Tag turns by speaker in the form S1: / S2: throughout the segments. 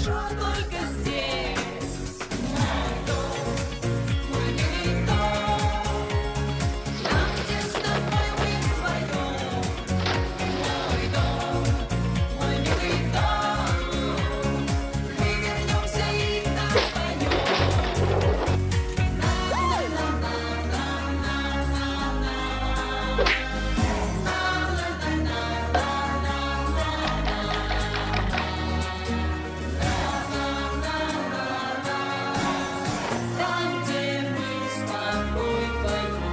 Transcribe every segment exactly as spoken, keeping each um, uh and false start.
S1: хорошо только здесь. Мой дом, мой милый дом, там, где с тобой мы вдвоем. Мой дом, мой милый дом, мы вернемся и там поем. Там, где мы с тобой вдвоем.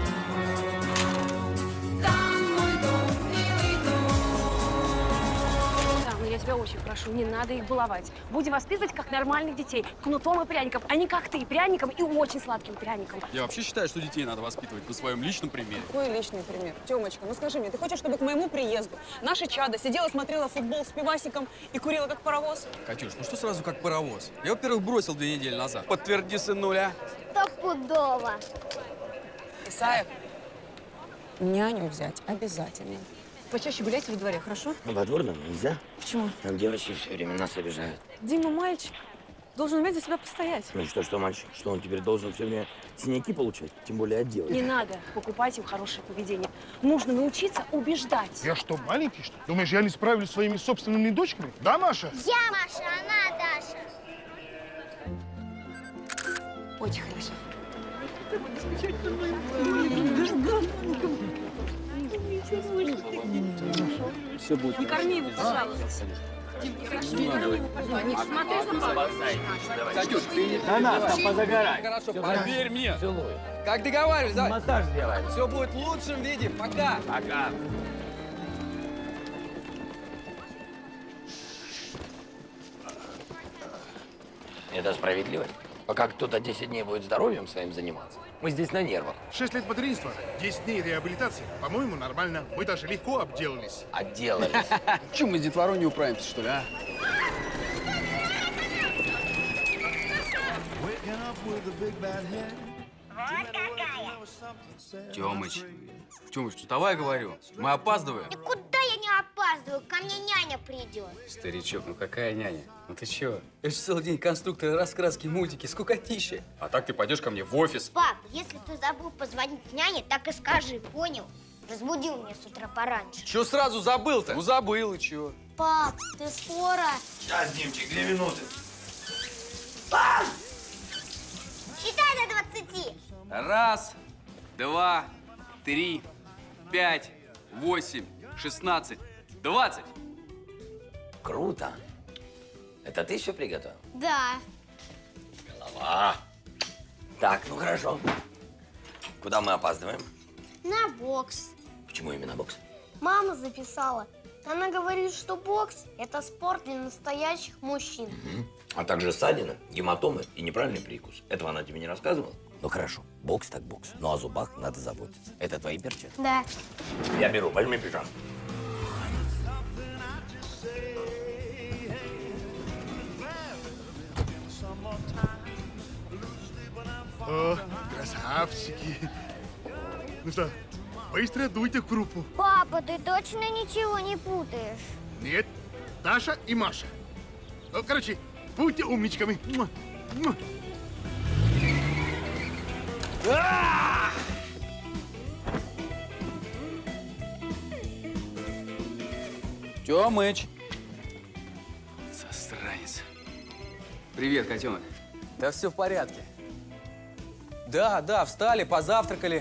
S1: Там мой дом, милый дом.
S2: Да, но я тебя очень прошу, не надо их баловать. Будем воспитывать как нормальных детей, кнутом и пряником, а не как ты, пряником и очень сладким пряником.
S3: Я вообще считаю, что детей надо воспитывать на своем личном примере.
S4: Какой личный пример? Тёмочка, ну скажи мне, ты хочешь, чтобы к моему приезду наша чада сидела, смотрела футбол с пивасиком и курила как паровоз?
S3: Катюш, ну что сразу как паровоз? Я, во-первых, бросил две недели назад. Подтверди, сынуля.
S5: Стопудово.
S4: Исаев, няню взять обязательно.
S2: Почаще гуляйте во дворе, хорошо?
S6: Во двор нам нельзя.
S2: Почему?
S6: Там девочки все время нас обижают.
S2: Дима мальчик, должен уметь за себя постоять.
S6: Ну и что, что мальчик? Что он теперь должен все время синяки получать? Тем более от девочек.
S2: Не надо покупать им хорошее поведение. Нужно научиться убеждать.
S7: Я что, маленький, что ли? Думаешь, я не справлюсь со своими собственными дочками? Да, Маша?
S5: Я Маша, она Даша.
S2: Очень хорошо.
S3: Все будет.
S2: Не корми его, пожалуйста. Не корми его, пожалуйста. Не смотри за папой.
S3: Катюш, ты не
S6: На нас там позагорай.
S3: Хорошо, поверь мне.
S6: Целую.
S3: Как договаривались, давай.
S6: Массаж сделаем.
S3: Все будет в лучшем виде. Пока.
S6: Пока. Это справедливо? Пока кто-то десять дней будет здоровьем своим заниматься, мы здесь на нервах.
S7: Шесть лет материнства, десять дней реабилитации. По-моему, нормально. Мы даже легко обделались.
S6: Отделались.
S3: Чего мы с детворой не управимся, что ли, а? Тёмыч, Тёмыч, вставай, говорю. Мы опаздываем.
S5: Никуда я не опаздываю, ко мне няня придет.
S3: Старичок, ну какая няня? Ну ты чё? Это же целый день конструкторы, раскраски, мультики, скукотища. А так ты пойдешь ко мне в офис.
S5: Пап, если ты забыл позвонить няне, так и скажи, понял? Разбудил меня с утра пораньше.
S3: Чё сразу забыл-то? Ну забыл, и чё?
S5: Пап, ты скоро?
S6: Сейчас, Димчик, две минуты.
S5: Считай до двадцати.
S3: Раз, два, три, пять, восемь, шестнадцать, двадцать.
S6: Круто. Это ты все приготовил?
S5: Да.
S6: Голова. Так, ну хорошо. Куда мы опаздываем?
S5: На бокс.
S6: Почему именно бокс?
S5: Мама записала. Она говорит, что бокс – это спорт для настоящих мужчин.
S6: Угу. А также ссадины, гематомы и неправильный прикус. Этого она тебе не рассказывала? Ну хорошо, бокс так бокс. Но о зубах надо заботиться. Это твои перчатки?
S5: Да.
S6: Я беру, возьми пижам.
S7: О, красавчики. Ну что, быстро дуйте в крупу.
S5: Папа, ты точно ничего не путаешь?
S7: Нет, Даша и Маша. Ну, короче, будьте умничками. Муа, муа.
S3: Тёмыч. Засранец. Привет, котенок. Да все в порядке. Да, да, встали, позавтракали.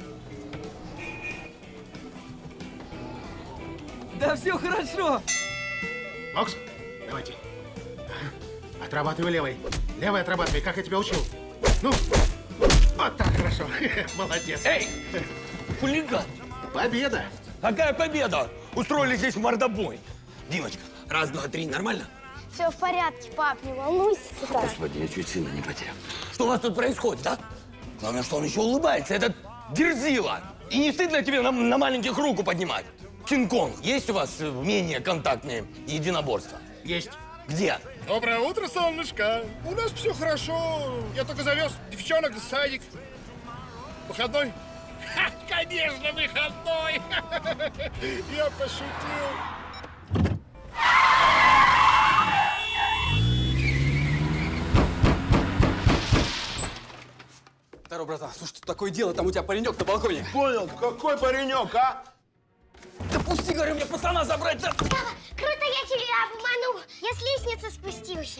S3: Да все хорошо.
S7: Бокс, давайте. Отрабатывай левой. Левой отрабатывай, как я тебя учил. Ну, вот так хорошо. Молодец.
S6: Эй, хулиган.
S7: Победа.
S6: Какая победа? Устроили здесь мордобой. Димочка, раз, два, три, нормально?
S5: Все в порядке, пап, не волнуйся.
S6: Господи, я чуть сына не потерял. Что у вас тут происходит, да? Главное, что он еще улыбается, этот дерзила. И не стыдно тебе на, на маленьких руку поднимать? Кинг-Конг, есть у вас умения контактные единоборства?
S7: Есть.
S6: Где?
S7: Доброе утро, солнышко. У нас все хорошо. Я только завез девчонок в садик. Выходной? Ха, конечно, выходной. Я пошутил.
S3: Здорово, братан. Слушай, тут такое дело, там у тебя паренек на балконе.
S7: Понял, какой паренек, а?
S6: Да пусти, говорю, мне пацана забрать. Да.
S5: Круто, я тебя обманул. Я с лестницы спустился.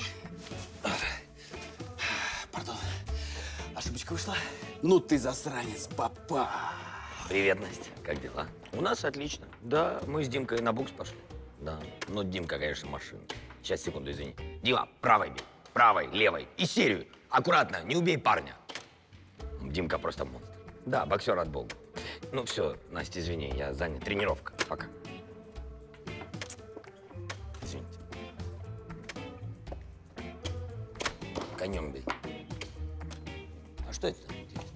S3: Пардон. Ошибочка вышла. Ну ты засранец, папа.
S6: Привет, Настя. Как дела? У нас отлично. Да, мы с Димкой на букс пошли. Да. Ну, Димка, конечно, машина. Сейчас, секунду, извини. Дима, правой бей. Правой, левой. И серию. Аккуратно, не убей парня. Димка просто монстр. Да, боксер от бога. Ну все, Настя, извини, я занят. Тренировка. Пока. Извините. Конем бей. А что это?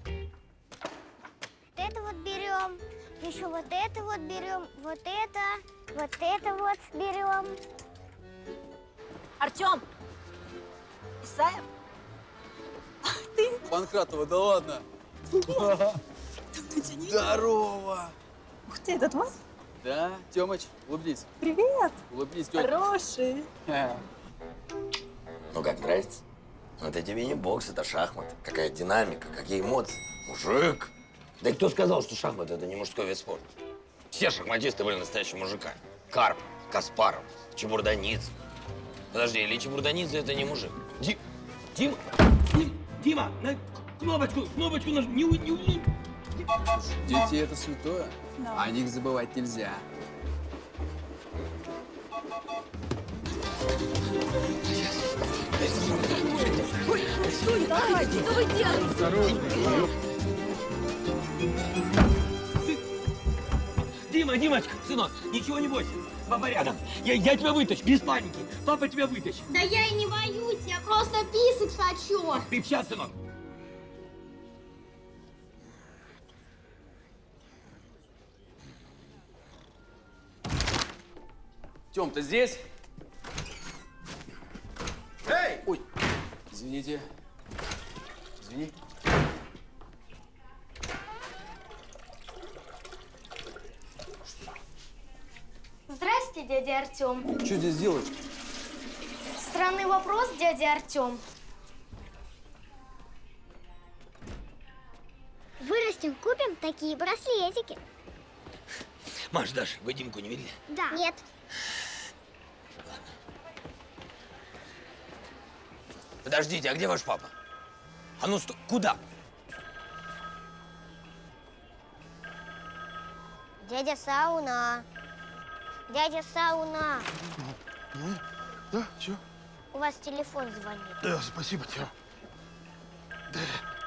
S5: Вот это вот берем, еще вот это вот берем, вот это, вот это вот берем.
S8: Артем! Исаев?
S3: Панкратова, да ладно. Здорово.
S8: Ух ты, это твой?
S3: Да, Тёмыч, улыбнись.
S8: Привет!
S3: Улыбнись, тётя.
S8: Хороший.
S6: Ну как, нравится? Ну это тебе не бокс, это шахмат. Какая динамика, какие эмоции. Мужик! Да и кто сказал, что шахмат это не мужской вид спорта? Все шахматисты были настоящими мужиками. Карп, Каспаров, Чебурданидзе. Подожди, или Чебурданидзе это не мужик? Ди... Дима! Ди... Дима, на кнопочку, кнопочку нажми. Не, не, не.
S3: Дети это святое. Да. О них забывать нельзя.
S8: Ой, стой, давайте, что вы делаете?
S6: Дима, Димочка, сынок, ничего не бойся. Папа рядом. Я, я тебя вытащу, без паники. Папа тебя вытащит.
S5: Да я и не боюсь, я просто писать хочу.
S6: Ты сейчас, сынок.
S3: Тём, ты здесь?
S7: Эй!
S3: Ой, извините. Извини.
S5: Здрасте, дядя Артем.
S3: Что здесь делаешь?
S5: Странный вопрос, дядя Артем. Вырастем, купим такие браслетики.
S6: Маш, Даш, вы Димку не видели?
S5: Да. Нет.
S6: Подождите, а где ваш папа? А ну, сто... куда?
S5: Дядя Сауна. Дядя Сауна.
S7: Ну, да, чё?
S5: У вас телефон звонит.
S7: Да, спасибо, Тём. Да.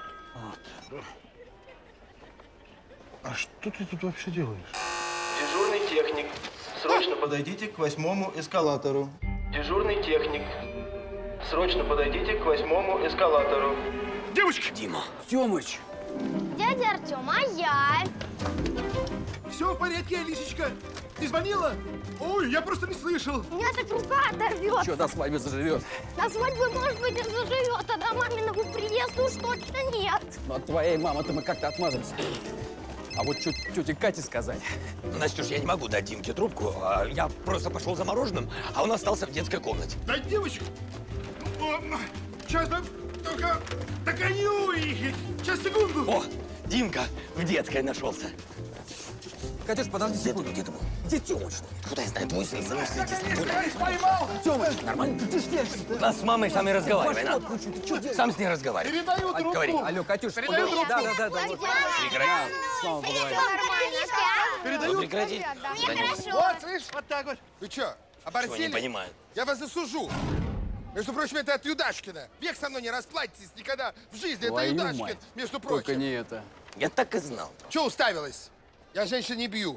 S7: А что ты тут вообще делаешь?
S9: Дежурный техник. Срочно подойдите к восьмому эскалатору. Дежурный техник. Срочно подойдите к восьмому эскалатору.
S7: Девочка!
S6: Дима.
S3: Тёмыч!
S5: Дядя Артем, а я?
S7: Все в порядке, Алисечка? Ты звонила? Ой, я просто не слышал.
S5: У меня так рука оторвется.
S3: Что до свадьбы заживет?
S5: На свадьбе, может быть, и заживет, а до маминого приезда уж точно нет.
S3: Ну, от твоей мамы-то мы как-то отмажемся. А вот что тете Кате сказать?
S6: Настюш, я не могу дать Димке трубку. а Я просто пошел за мороженым, а он остался в детской комнате.
S7: Да, девочка! Сейчас, только догоню их. Сейчас, секунду.
S6: О, Димка в детской нашелся.
S3: Катюш, подожди
S6: Где ты,
S3: секунду.
S6: где ты был?
S3: Где Тёмыч?
S6: Куда я знаю, твой сын за ним следит.
S7: Поймал!
S3: Тёмыч,
S6: Нормально?
S3: ты ж держишься.
S6: У нас с мамой сами разговаривай,
S3: Башку
S6: да?
S3: откручу, ты что делаешь?
S6: Сам с ней разговаривай.
S7: Передаю
S3: А,
S7: трубку.
S3: говори. Алло, Катюш,
S7: Передаю
S3: поговори.
S7: трубку.
S3: Да, да, да, да. Вот.
S6: Прекрати.
S3: Снова поговорим.
S7: Передаю.
S6: Ну, прекрати. Звоню.
S7: Вот, слышь, вот так вот.
S10: Вы что,
S6: Чего не
S10: оборзели?
S6: понимаю?
S10: Я вас засужу. Между прочим, это от Юдашкина. Век со мной не расплатитесь никогда в жизни. Это
S3: Твою
S10: Юдашкин,
S3: мать.
S10: между
S3: Только
S10: прочим.
S3: не это.
S6: Я так и знал.
S10: Че уставилась? Я женщин не бью.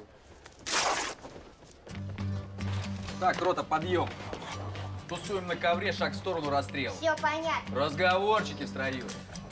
S3: Так, рота, подъем. Тусуем на ковре, шаг в сторону, расстрел.
S5: Все понятно.
S3: Разговорчики в строю.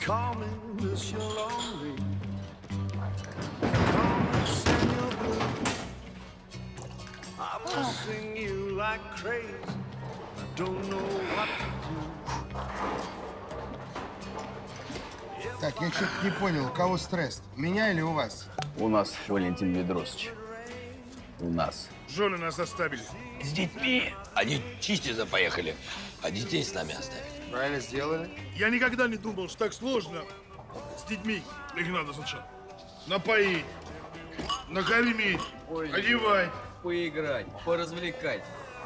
S10: Так, я что-то не понял, у кого стресс? Меня или у вас?
S3: У нас, Валентин Медросович. У нас.
S7: Жены нас оставили.
S6: С детьми. Они чиститься поехали, а детей с нами оставили.
S10: Правильно сделали.
S7: Я никогда не думал, что так сложно С детьми их надо сначала напоить, накормить,
S3: Ой,
S7: одевать.
S3: Поиграть, поразвлекать.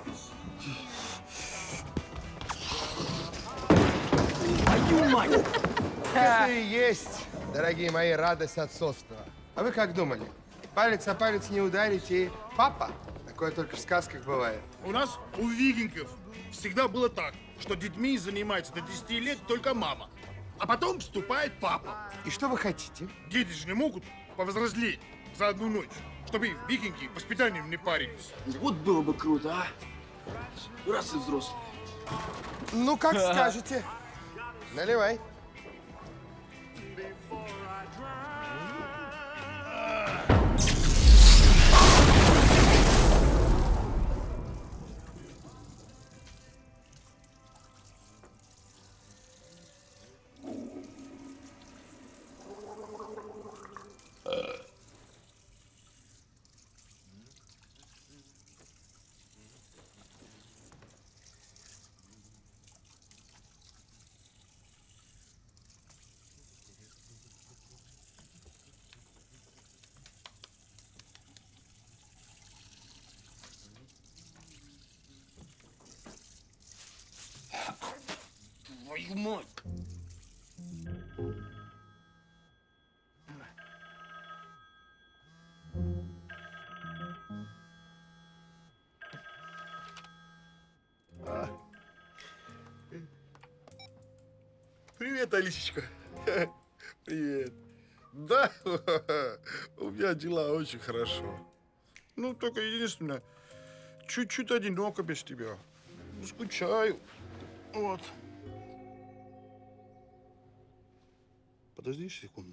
S6: Твою мать!
S10: Это и есть, дорогие мои, радость отцовства. А вы как думали? Палец о палец не ударить и папа? Такое только в сказках бывает.
S7: У нас, у викингов, всегда было так, что детьми занимается до десяти лет только мама. А потом вступает папа.
S10: И что вы хотите?
S7: Дети же не могут повзрослеть за одну ночь, чтобы викинги воспитанием не парились.
S11: Вот было бы круто, а? Раз и взрослые.
S10: Ну, как скажете. Наливай.
S6: Твою мать!
S7: Привет, Алисечка. Привет. Да, у меня дела очень хорошо. Ну, только единственное, чуть-чуть одиноко без тебя. Скучаю. Вот. Подожди секунду.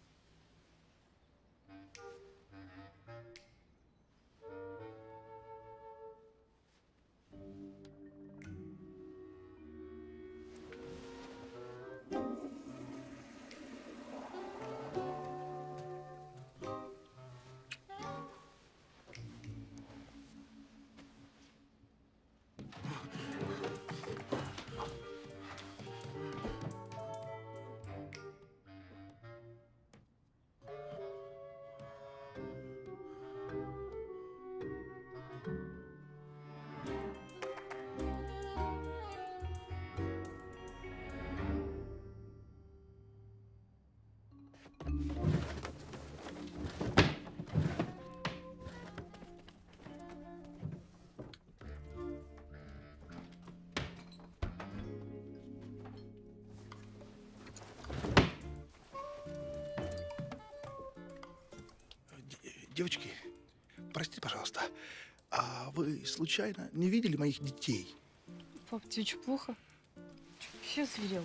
S12: Девочки, простите, пожалуйста, а вы случайно не видели моих детей?
S2: Пап, тебе что, плохо? Че зверел?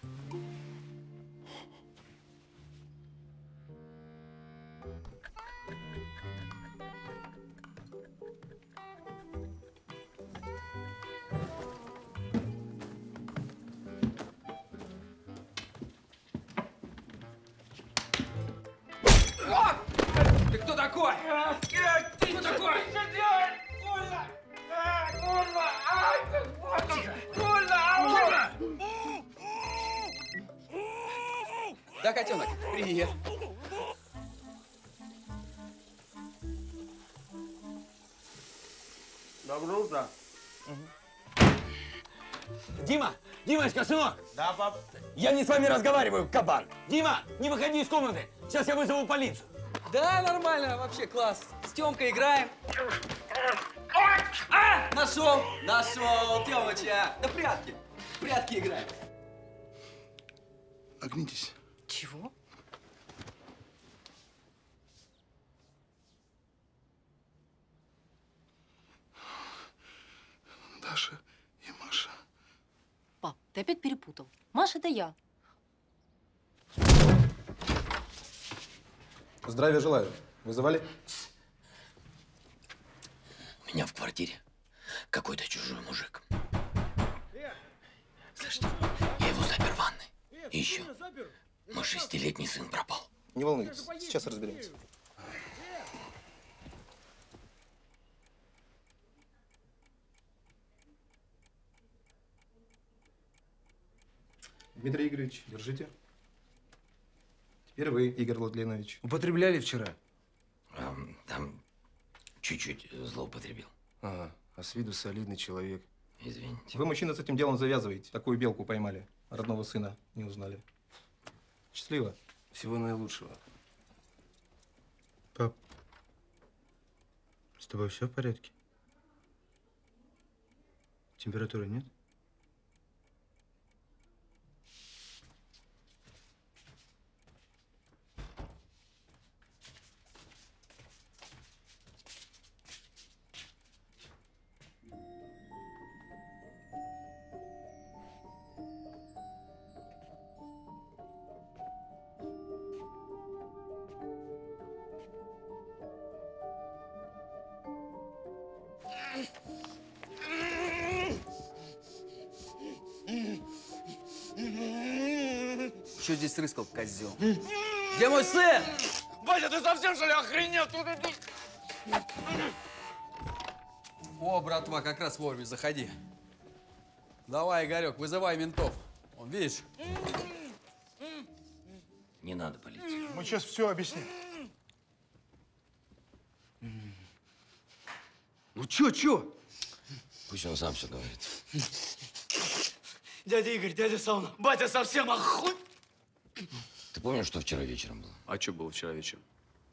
S3: Ты кто такой? Ты кто такой?
S1: Что делать? Больно! А, больно! Ай, как больно! Больно! Ау!
S3: Да, котенок, привет.
S6: Доброе утро. Дима! Димочка, сынок!
S9: Да, пап?
S6: Я не с вами разговариваю, кабан! Дима, не выходи из комнаты! Сейчас я вызову полицию!
S3: Да, нормально, вообще класс. С Тёмкой играем. А! Нашел! Нашел, Тёмыча! Да прятки! Прятки играем.
S12: Нагнитесь.
S2: Чего?
S12: Даша и Маша.
S13: Пап, ты опять перепутал. Маша, это я.
S14: Здравия желаю. Вызывали?
S6: У меня в квартире какой-то чужой мужик. Слышите, я его запер в ванной. И еще мой шестилетний сын пропал.
S14: Не волнуйтесь, сейчас разберемся. Дмитрий Игоревич, держите. Теперь вы, Игорь Владленович.
S3: Употребляли вчера?
S6: А, там чуть-чуть злоупотребил.
S14: Ага, а с виду солидный человек.
S6: Извините.
S14: Вы, мужчина, с этим делом завязываете. Такую белку поймали. Родного сына не узнали. Счастливо.
S3: Всего наилучшего.
S10: Пап, с тобой все в порядке? Температуры нет?
S3: Что здесь рыскал, козел? Где мой сын?
S1: Батя, ты совсем что ли охренел?
S3: О, братва, как раз вовремя, заходи. Давай, Игорек, вызывай ментов. Он, видишь?
S6: Не надо полиции.
S7: Мы сейчас все объясним.
S3: Ну чё, чё?
S6: Пусть он сам все говорит.
S1: Дядя Игорь, дядя Сауна, батя совсем охуй.
S6: Ты помнишь, что вчера вечером было?
S3: А что было вчера вечером?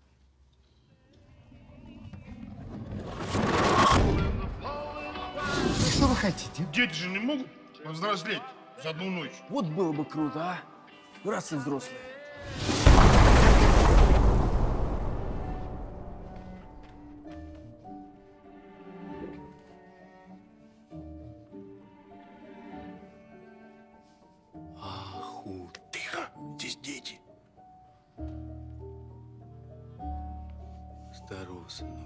S7: Что вы хотите? Дети же не могут повзрослеть за одну ночь.
S11: Вот было бы круто, а? Раз и взрослые.
S7: Аху, тихо, здесь дети.
S3: Здорово, сынок.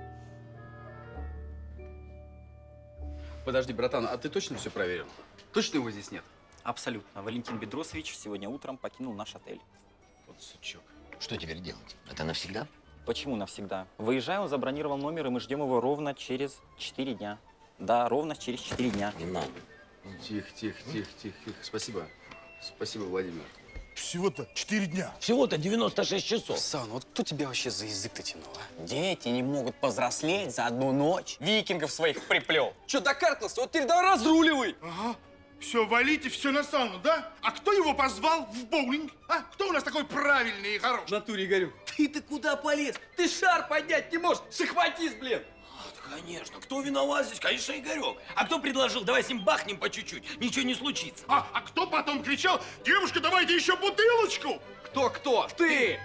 S3: Подожди, братан, а ты точно все проверил? Точно его здесь нет?
S15: Абсолютно. Валентин Бедросович сегодня утром покинул наш отель.
S3: Вот сучок.
S6: Что теперь делать? Это навсегда?
S15: Почему навсегда? Выезжая, он забронировал номер, и мы ждем его ровно через четыре дня. Да, ровно через четыре дня.
S6: Не надо.
S3: Тихо, тихо, тихо, тихо, тихо. Спасибо. Спасибо, Владимир.
S7: Всего-то четыре дня.
S6: Всего-то девяносто шесть часов.
S15: Сан, вот кто тебя вообще за язык-то тянул, а? Дети не могут повзрослеть за одну ночь. Викингов своих приплел.
S3: Че, докаркался? Вот теперь давай разруливай.
S7: Ага. Все, валите все на сауну, да? А кто его позвал в боулинг? А? Кто у нас такой правильный и хороший?
S3: В натуре, Игорю. Ты-то куда полез? Ты шар поднять не можешь. Шахматист, блин.
S6: Конечно. Кто виноват здесь? Конечно, Игорек. А кто предложил? Давай с ним бахнем по чуть-чуть. Ничего не случится.
S7: А, а кто потом кричал: девушка, давайте еще бутылочку?
S3: Кто-кто? Ты!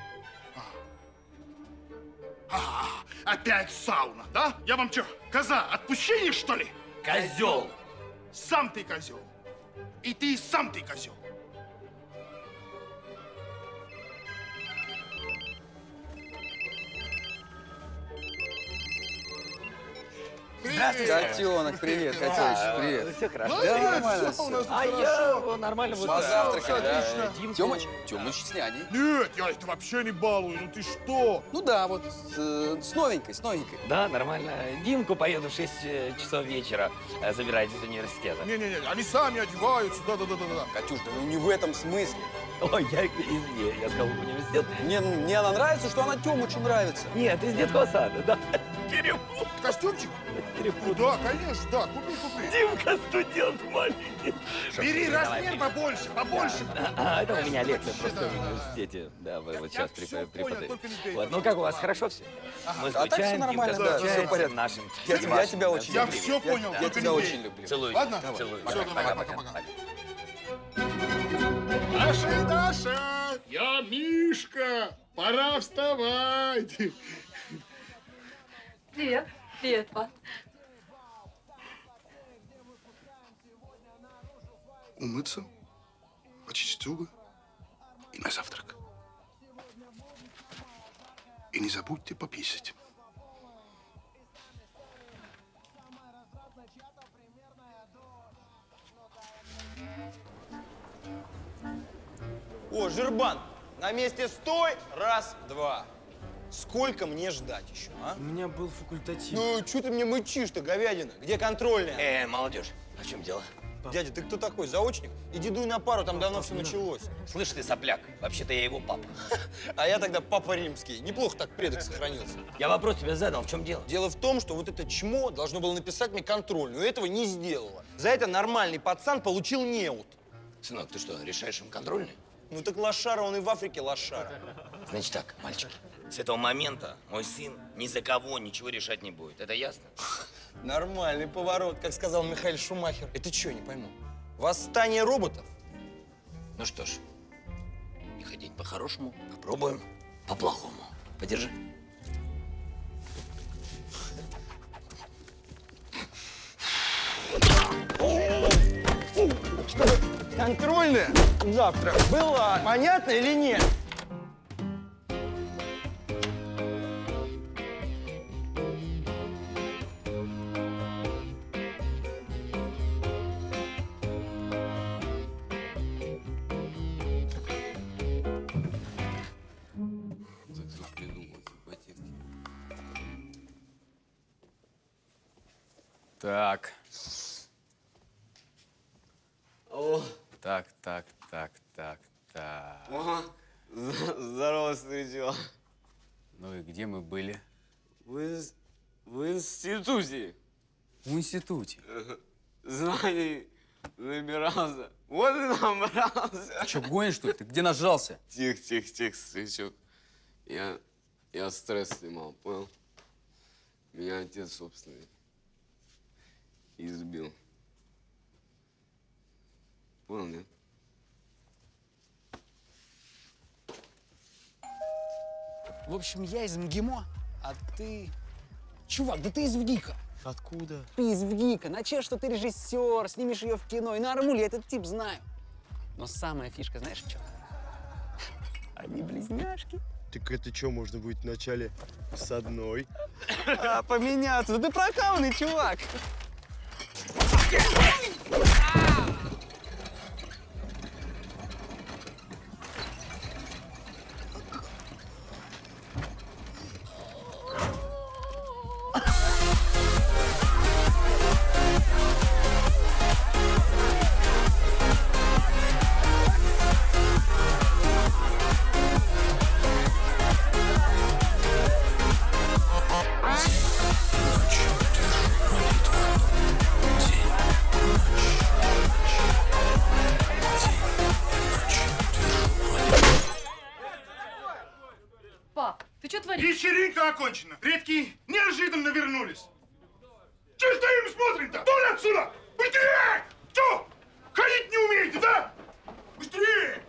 S7: А, опять сауна, да? Я вам что, коза, отпущение, что ли?
S6: Козел.
S7: Сам ты козел. И ты сам ты козел.
S3: Здравствуйте. Котенок, привет, котеночек, привет.
S15: Все хорошо.
S3: Да, нормально
S7: все у нас
S3: всё.
S7: тут
S15: А
S7: хорошо.
S15: я нормально вот.
S3: Позавтракали, да?
S7: Отлично.
S3: Дим, Тёмыч, Тёмыч с няней.
S7: Нет, я это вообще не балую, ну ты что?
S3: Ну да, вот с, э, с новенькой, с новенькой.
S15: Да, нормально. Димку поеду в шесть часов вечера э, забирать из университета.
S7: Не-не-не, они сами одеваются, да-да-да-да.
S3: Катюш, да ну не в этом смысле.
S15: Ой, я, извини, я сказал в университет.
S3: Мне, мне она нравится, что она Тёмычу нравится.
S15: Нет, из детского сада, да. Перепутал.
S7: Костюмчик?
S15: Перепутал.
S7: Да, конечно, да, купи, купи.
S15: Димка студент маленький.
S7: Бери
S15: Давай,
S7: размер
S15: бери.
S7: побольше, побольше.
S15: Да. А, это у меня лекция
S7: Вообще,
S15: просто
S7: да.
S15: в университете. Да, вы
S7: Я-
S15: вот
S7: я
S15: сейчас
S7: всё
S15: преподаю.
S7: понял, только не бей.
S15: Вот, ну как у вас, хорошо все?
S7: Ага.
S15: Мы
S3: А так всё
S15: скучаем,
S3: нормально,
S15: Димка
S3: да, всё в
S15: скучает
S3: порядке.
S15: нашим.
S3: Я тебя- я тебя очень
S7: Я
S3: люблю.
S7: все понял,
S3: Я
S7: только
S3: тебя
S7: не бей.
S3: очень люблю.
S15: Целую.
S7: Ладно?
S15: Целую.
S7: Всё, давай,
S15: Пока,
S7: пока,
S15: пока.
S7: пока. Даша, Даша, я Мишка, пора вставать.
S8: Привет. Привет, пап.
S7: Умыться, почистить зубы и на завтрак. И не забудьте пописать.
S16: О, Жирбан, на месте стой, раз, два. Сколько мне ждать еще, а?
S11: У меня был факультатив.
S16: Ну, что ты мне мычишь-то, говядина? Где контрольная?
S6: Э, молодежь, а в чем дело?
S16: Дядя, ты кто такой, заочник? Иди дуй на пару, там давно все началось.
S6: Слышь ты, сопляк, вообще-то я его папа.
S16: А я тогда папа римский. Неплохо так предок сохранился.
S6: Я вопрос тебе задал, в чем дело?
S16: Дело в том, что вот это чмо должно было написать мне контрольную, этого не сделало. За это нормальный пацан получил неуд.
S6: Сынок, ты что, решаешь им контрольные?
S16: Ну так лошара, он и в Африке лошара.
S6: Значит так, мальчики, с этого момента мой сын ни за кого ничего решать не будет. Это ясно?
S16: Нормальный поворот, как сказал Михаил Шумахер. Это что, не пойму? Восстание роботов?
S6: Ну что ж, не хотеть по-хорошему, попробуем по-плохому. Подержи.
S16: Контрольная завтра была. Понятно или нет?
S3: Так.
S17: О.
S3: Так, так, так, так, так.
S17: Ага. Здорово, встречал.
S3: Ну и где мы были?
S17: В, ин... в институте.
S3: В институте?
S17: Знаний набирался. Вот и набрался.
S3: Ты что, гонишь, что ли? Ты где нажрался?
S17: Тихо, тихо, тихо, старичок. Я, я стресс снимал, понял? Меня отец собственный избил. Понял, нет?
S18: В общем, я из МГИМО, а ты… Чувак, да ты из ВГИКа.
S17: Откуда?
S18: Ты из ВГИКа. Начал, что ты режиссер, снимешь ее в кино. И на Армуле этот тип знаю. Но самая фишка, знаешь, в чем? Они близняшки.
S19: Так это что, можно будет вначале с одной?
S18: А, поменяться. Да ты прокаланный, чувак.
S2: Пап, ты что творишь?
S7: Вечеринка окончена. Предки неожиданно вернулись. Че стоим смотрим-то? Вон отсюда! Быстрее! Что? Ходить не умеете, да? Быстрее!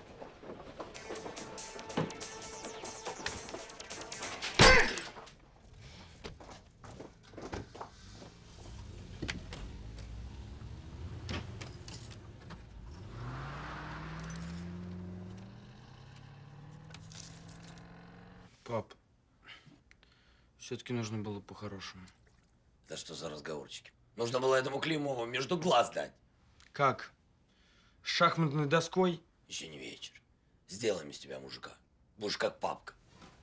S17: Пап, все-таки нужно было по-хорошему.
S6: Да что за разговорчики? Нужно было этому Климову между глаз дать.
S17: Как? С шахматной доской?
S6: Еще не вечер. Сделаем из тебя мужика. Будешь как папка.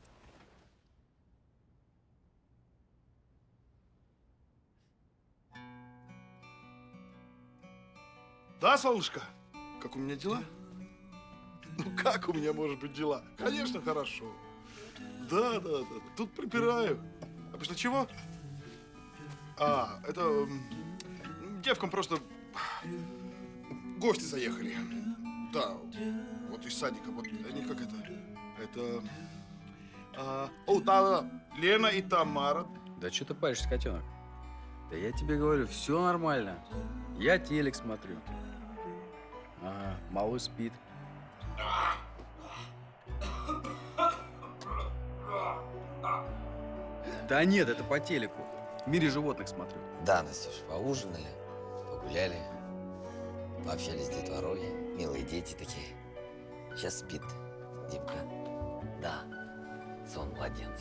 S12: Да, солнышко? Как у меня дела? Ну, как у меня, может быть, дела? Конечно, хорошо. Да, да, да. Тут припираю. А после чего? А, это… м, девкам просто гости заехали. Да, вот из садика. Вот они как это… Это… А, о, да, да. Лена и Тамара.
S3: Да что ты паришься, котенок? Да я тебе говорю, все нормально. Я телек смотрю. Ага, малыш спит. Да нет, это по телеку. В мире животных смотрю.
S6: Да, Настюш, поужинали, погуляли, пообщались с детворой. Милые дети такие. Сейчас спит Димка. Да, сон младенца.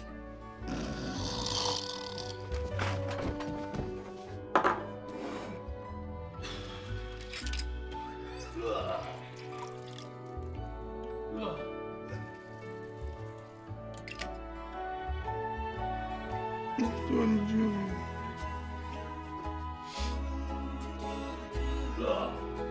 S12: Что они делают?
S6: Да.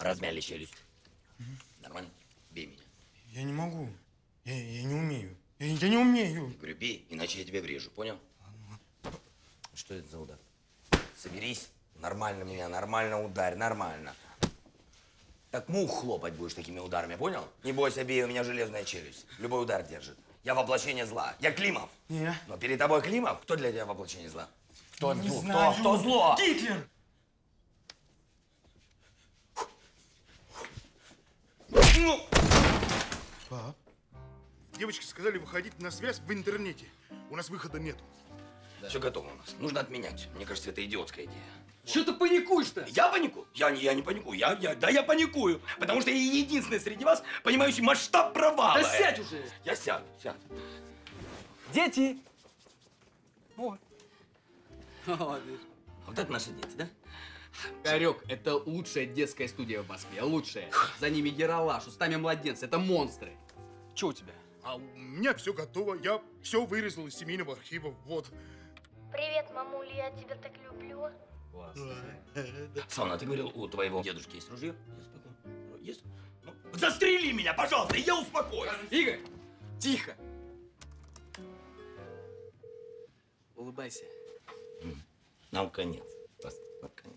S6: Размяли челюсть. Нормально? Бей меня.
S7: Я не могу. Я, я не умею. Я, я не умею.
S6: Говорю, бей, иначе я тебе врежу, понял? Что это за удар? Соберись. Нормально меня, нормально ударь, нормально. Так мух хлопать будешь такими ударами, понял? Не бойся, бей, у меня железная челюсть. Любой удар держит. Я воплощение зла. Я Климов.
S7: Не.
S6: Но перед тобой Климов, кто для тебя воплощение зла? Кто,
S7: Не
S6: зло?
S7: знаю.
S6: Кто, кто зло?
S7: Гитлер!
S6: Ну!
S7: Пап, девочки сказали выходить на связь в интернете. У нас выхода нету.
S6: Все готово у нас. Нужно отменять. Мне кажется, это идиотская идея.
S18: Что ты паникуешь-то?
S6: Я паникую? Я не, я не паникую. Я, я, да, я паникую. Потому что я единственный среди вас, понимающий масштаб провала.
S18: Да сядь уже!
S6: Я сяду, сяду.
S18: Дети! Вот. Вот,
S6: Вот это наши дети, да?
S18: Игорек, это лучшая детская студия в Москве. Лучшая. За ними Ералаш, устами младенца. Это монстры. Что у тебя?
S7: А у меня все готово. Я все вырезал из семейного архива. Вот.
S5: Привет, мамуля, я тебя так люблю.
S6: Класс. Славно, ты говорил, у твоего дедушки есть ружье? Я спокойно. Есть? Ну, застрели меня, пожалуйста, и я успокоюсь.
S18: Игорь, тихо. Улыбайся.
S6: Нам конец. Просто нам конец.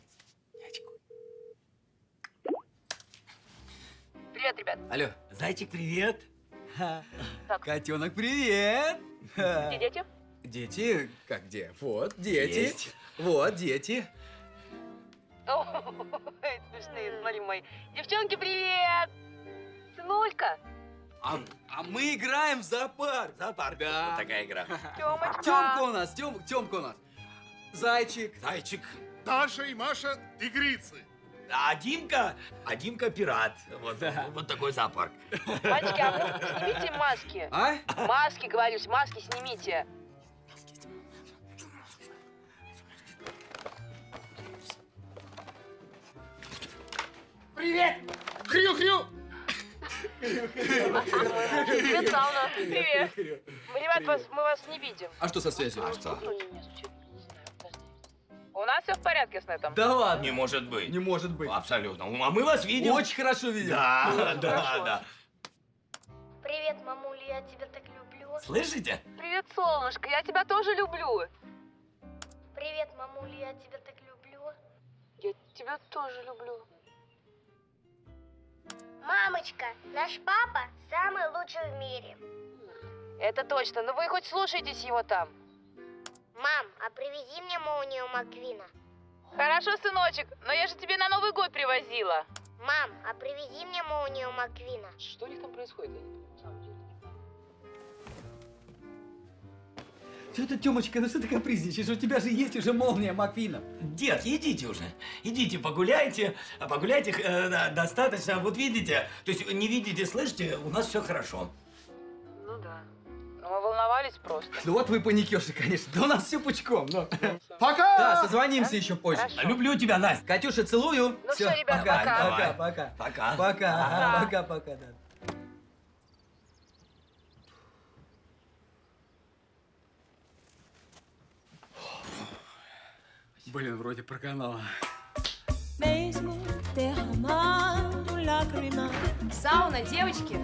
S2: Привет, ребят.
S18: Алло.
S6: Зайчик, привет.
S18: Котенок, привет.
S2: Где дети?
S18: Дети? Как где? Вот, дети.
S6: Есть.
S18: Вот, дети.
S2: Ой, смешные, смотри, мои. Девчонки, привет! Сынулька.
S18: А, а мы играем в зоопарк.
S6: Зоопарк.
S18: Да.
S6: Вот такая игра.
S2: Тёмочка.
S18: Тёмка у нас, Тём, Тёмка у нас. Зайчик.
S6: Зайчик.
S7: Даша и Маша тигрицы.
S6: А Димка, а Димка пират. Вот, вот такой зоопарк.
S2: Мальчики, а ну снимите маски.
S18: А?
S2: Маски, говоришь, маски снимите.
S7: Привет! Хрю-хрю!
S2: Привет, Сауна. Привет. Мы, ребят, вас, мы вас не видим.
S18: А что со связью?
S6: А что?
S2: У нас все в порядке с нетом.
S18: Да ладно.
S6: Не может быть.
S18: Не может быть.
S6: Абсолютно. А мы вас видим.
S18: Очень хорошо видим.
S6: Да, да, да.
S5: Привет, мамуля, я тебя так люблю.
S6: Слышите?
S2: Привет, солнышко, я тебя тоже люблю.
S5: Привет, мамуля, я тебя так люблю.
S2: Я тебя тоже люблю.
S5: Мамочка, наш папа самый лучший в мире.
S2: Это точно, но вы хоть слушаетесь его там.
S5: Мам, а привези мне молнию Маквина.
S2: Хорошо, сыночек, но я же тебе на Новый год привозила.
S5: Мам, а привези мне молнию Маквина.
S2: Что у них там происходит? Я не понимаю, на самом деле.
S18: Что ты, Тёмочка, ну что ты капризничаешь? У тебя же есть уже молния Маквина.
S6: Дед, идите уже. Идите, погуляйте. Погуляйте э, да, достаточно. Вот видите, то есть не видите, слышите, у нас все хорошо.
S2: Ну да. Ну мы волновались просто.
S18: Ну вот вы паникерши, конечно. Да у нас все пучком. Но...
S7: Пока!
S18: Да, созвонимся еще позже.
S2: Хорошо.
S6: Люблю тебя, Настя.
S18: Катюша, целую.
S2: Ну всё, ребят,
S18: пока,
S2: пока.
S18: пока, пока.
S6: Пока.
S18: Пока, пока, пока, да. Блин, вроде проканала.
S2: Сауна, девочки.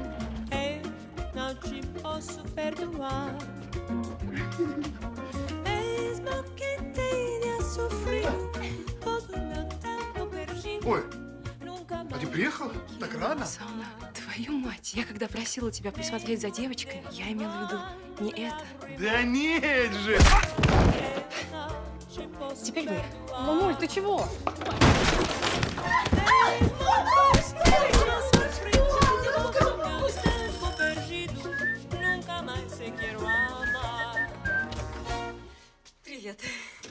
S7: Ой, а ты приехала? Так рано?
S2: Сауна, твою мать, я когда просила тебя присмотреть за девочкой, я имела в виду не это.
S7: Да нет же!
S2: Теперь вы.
S4: Мамуль, ты чего?
S8: Привет.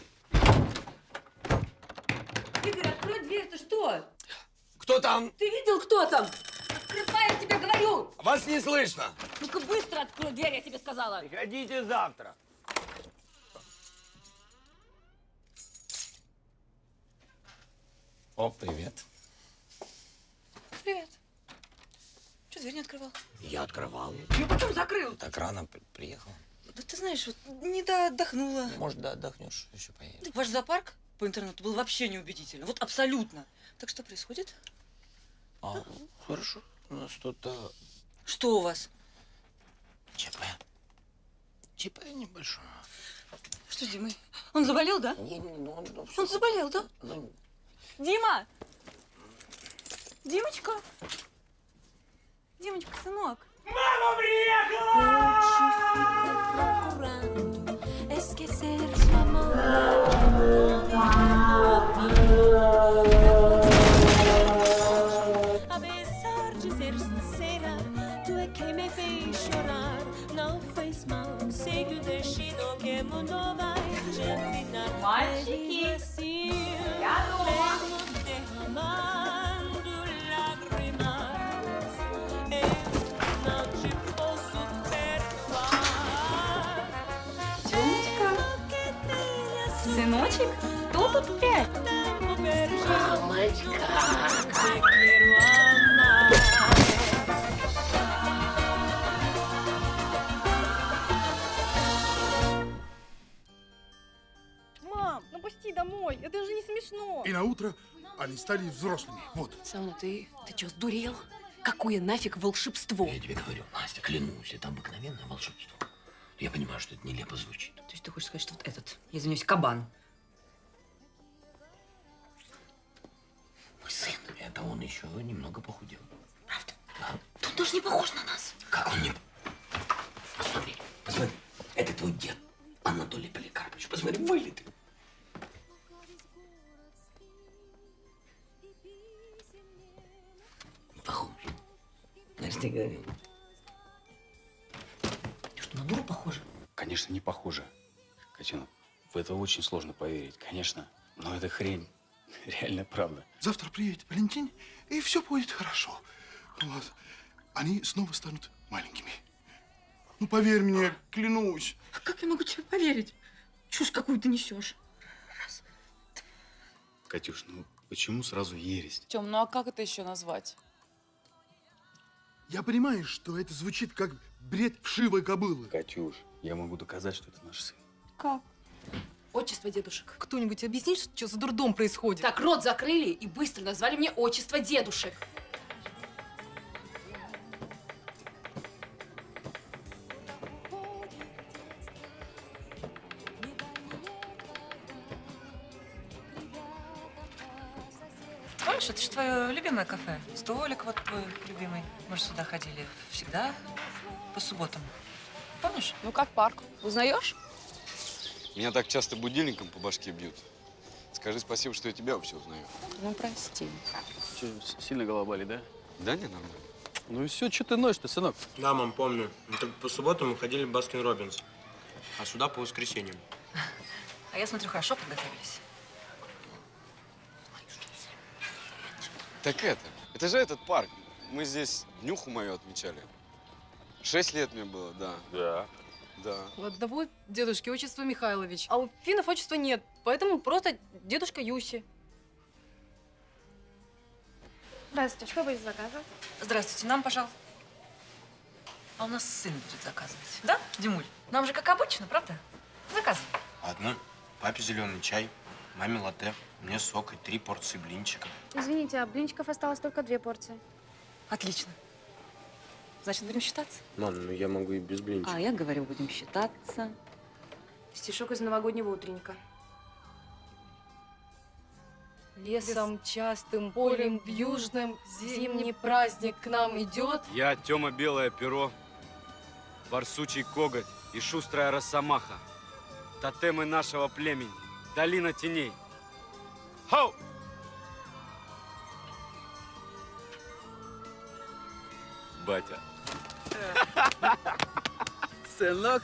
S8: Игорь, открой дверь, ты что?
S6: Кто там?
S8: Ты видел, кто там? Открывай, я тебе говорю!
S6: Вас не слышно.
S8: Ну-ка быстро открой дверь, я тебе сказала.
S6: Приходите завтра. О, привет.
S8: Привет. Что, дверь не открывал?
S6: Я открывал.
S8: Я потом закрыл.
S6: Так рано при- приехал.
S8: Да ты знаешь, вот не до отдохнула.
S6: Может, да, отдохнешь, еще поедем.
S8: Ваш зоопарк по интернету был вообще неубедительно. Вот абсолютно. Так что происходит?
S6: А, хорошо. У нас тут... А...
S8: Что у вас?
S6: ЧП. ЧП небольшое.
S8: Что, Дима? Он заболел, да?
S6: Не, не, ну, он, ну,
S8: Он заболел, да?
S6: Ну...
S8: Дима! Димочка! Димочка, сынок!
S1: Мама приехала!
S2: Мальчики, я дома. Сыночек, кто тут опять?
S1: Мамочка.
S20: Мам, ну пусти домой, это же не смешно.
S12: И на утро они стали взрослыми. Вот.
S13: Сауна, ты, ты что, сдурел? Какое нафиг волшебство?
S6: Я тебе говорю, Настя, клянусь, это обыкновенное волшебство. Я понимаю, что это нелепо звучит.
S8: То есть ты хочешь сказать, что вот этот, я извиняюсь, кабан?
S6: Мой сын, это он еще немного похудел.
S8: Правда?
S6: Да.
S8: Он даже не похож на нас.
S6: Как он не... Посмотри, посмотри. Это твой дед, Анатолий Поликарпович. Посмотри, вылитый. Похож. Знаешь, ты говорил.
S8: Что, на дуру похоже?
S3: Конечно, не похоже. Котенок, в это очень сложно поверить, конечно. Но это хрень. Реально правда.
S12: Завтра приедет Валентин, и все будет хорошо. Вот. Они снова станут маленькими. Ну, поверь мне, клянусь.
S8: А как я могу тебе поверить? Чушь какую ты несешь. Раз.
S3: Катюш, ну почему сразу ересь?
S21: Тём, ну а как это еще назвать?
S12: Я понимаю, что это звучит как бред вшивой кобылы.
S3: Катюш, я могу доказать, что это наш сын.
S21: Как?
S13: Отчество дедушек.
S20: Кто-нибудь объяснит, что за дурдом происходит?
S13: Так, рот закрыли и быстро назвали мне отчество дедушек.
S8: Помнишь, это же твое любимое кафе. Столик вот твой любимый. Мы же сюда ходили всегда по субботам. Помнишь?
S21: Ну как парк? Узнаешь?
S17: Меня так часто будильником по башке бьют. Скажи спасибо, что я тебя вообще узнаю.
S21: Ну прости.
S3: Че, сильно голова болит, да?
S17: Да, не, нормально.
S3: Ну и все, что ты ноешь-то, сынок?
S22: Да, мам, помню. Это по субботам мы ходили в Баскин-Роббинс, а сюда по воскресеньям.
S8: А я смотрю, хорошо подготовились.
S17: Так это, это же этот парк. Мы здесь днюху мою отмечали. Шесть лет мне было, да.
S3: Да.
S17: Да.
S20: У одного дедушки отчество Михайлович, а у финнов отчества нет, поэтому просто дедушка Юси.
S2: Здравствуйте, что будете заказывать?
S8: Здравствуйте, нам, пожалуйста. А у нас сын будет заказывать. Да, Димуль? Нам же как обычно, правда? Заказывай.
S22: Ладно. Папе зеленый чай, маме латте, мне сок и три порции блинчиков.
S2: Извините, а блинчиков осталось только две порции.
S8: Отлично. Значит, будем считаться?
S22: Мам, ну я могу и без блинчиков.
S8: А я говорю, будем считаться.
S2: Стишок из новогоднего утренника.
S20: Лесом частым, полем южным, зимний праздник к нам идет.
S23: Я Тёма Белое Перо, барсучий коготь и шустрая росомаха. Тотемы нашего племени, долина теней. Хау! Батя.
S3: Сынок.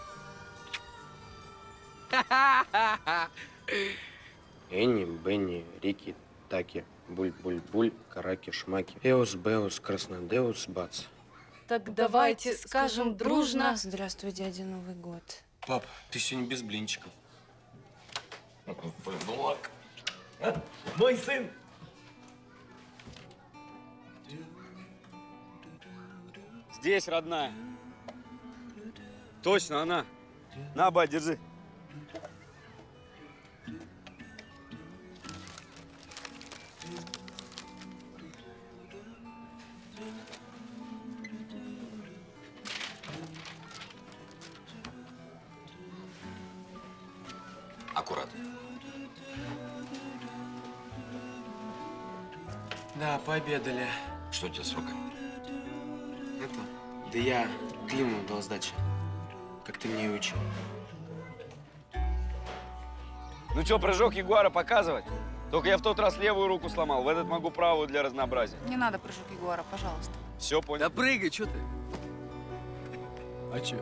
S22: Энни, Бенни, Рики, Таки, Буль-Буль-Буль, Караки-Шмаки, Эус-Беус, Краснодеус, Бац.
S20: Так давайте скажем дружно.
S21: Здравствуй, дядя, Новый год.
S22: Пап, ты сегодня без блинчиков.
S6: Сынок. Мой сын.
S23: Здесь, родная. Точно она. На, бать, держи.
S22: Да, пообедали.
S6: Что у тебя с рукой?
S22: Это? Да я Климу дал сдачи. Как ты мне и учил.
S23: Ну что, прыжок Ягуара показывать? Только я в тот раз левую руку сломал, в этот могу правую для разнообразия.
S21: Не надо прыжок Ягуара, пожалуйста.
S23: Все понял?
S3: Да прыгай, что ты? А че?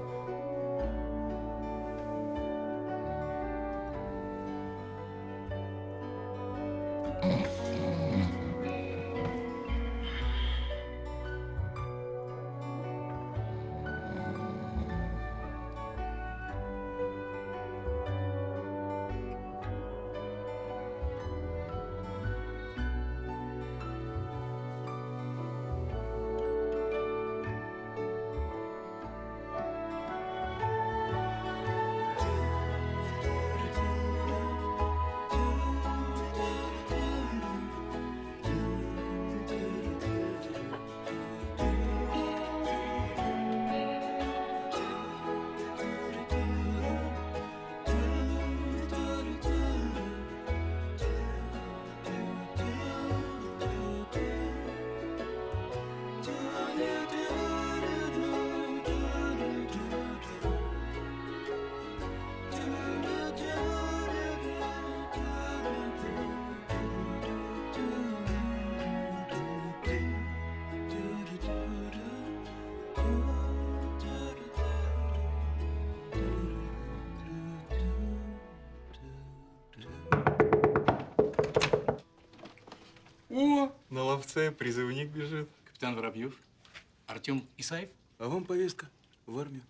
S9: О, на ловце призывник бежит. Капитан Воробьев. Артем Исаев.
S11: А вам повестка в армию.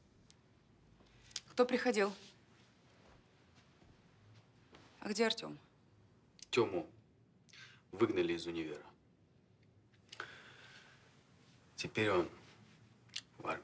S21: Кто приходил? А где Артем?
S3: Тему выгнали из универа. Теперь он в армии.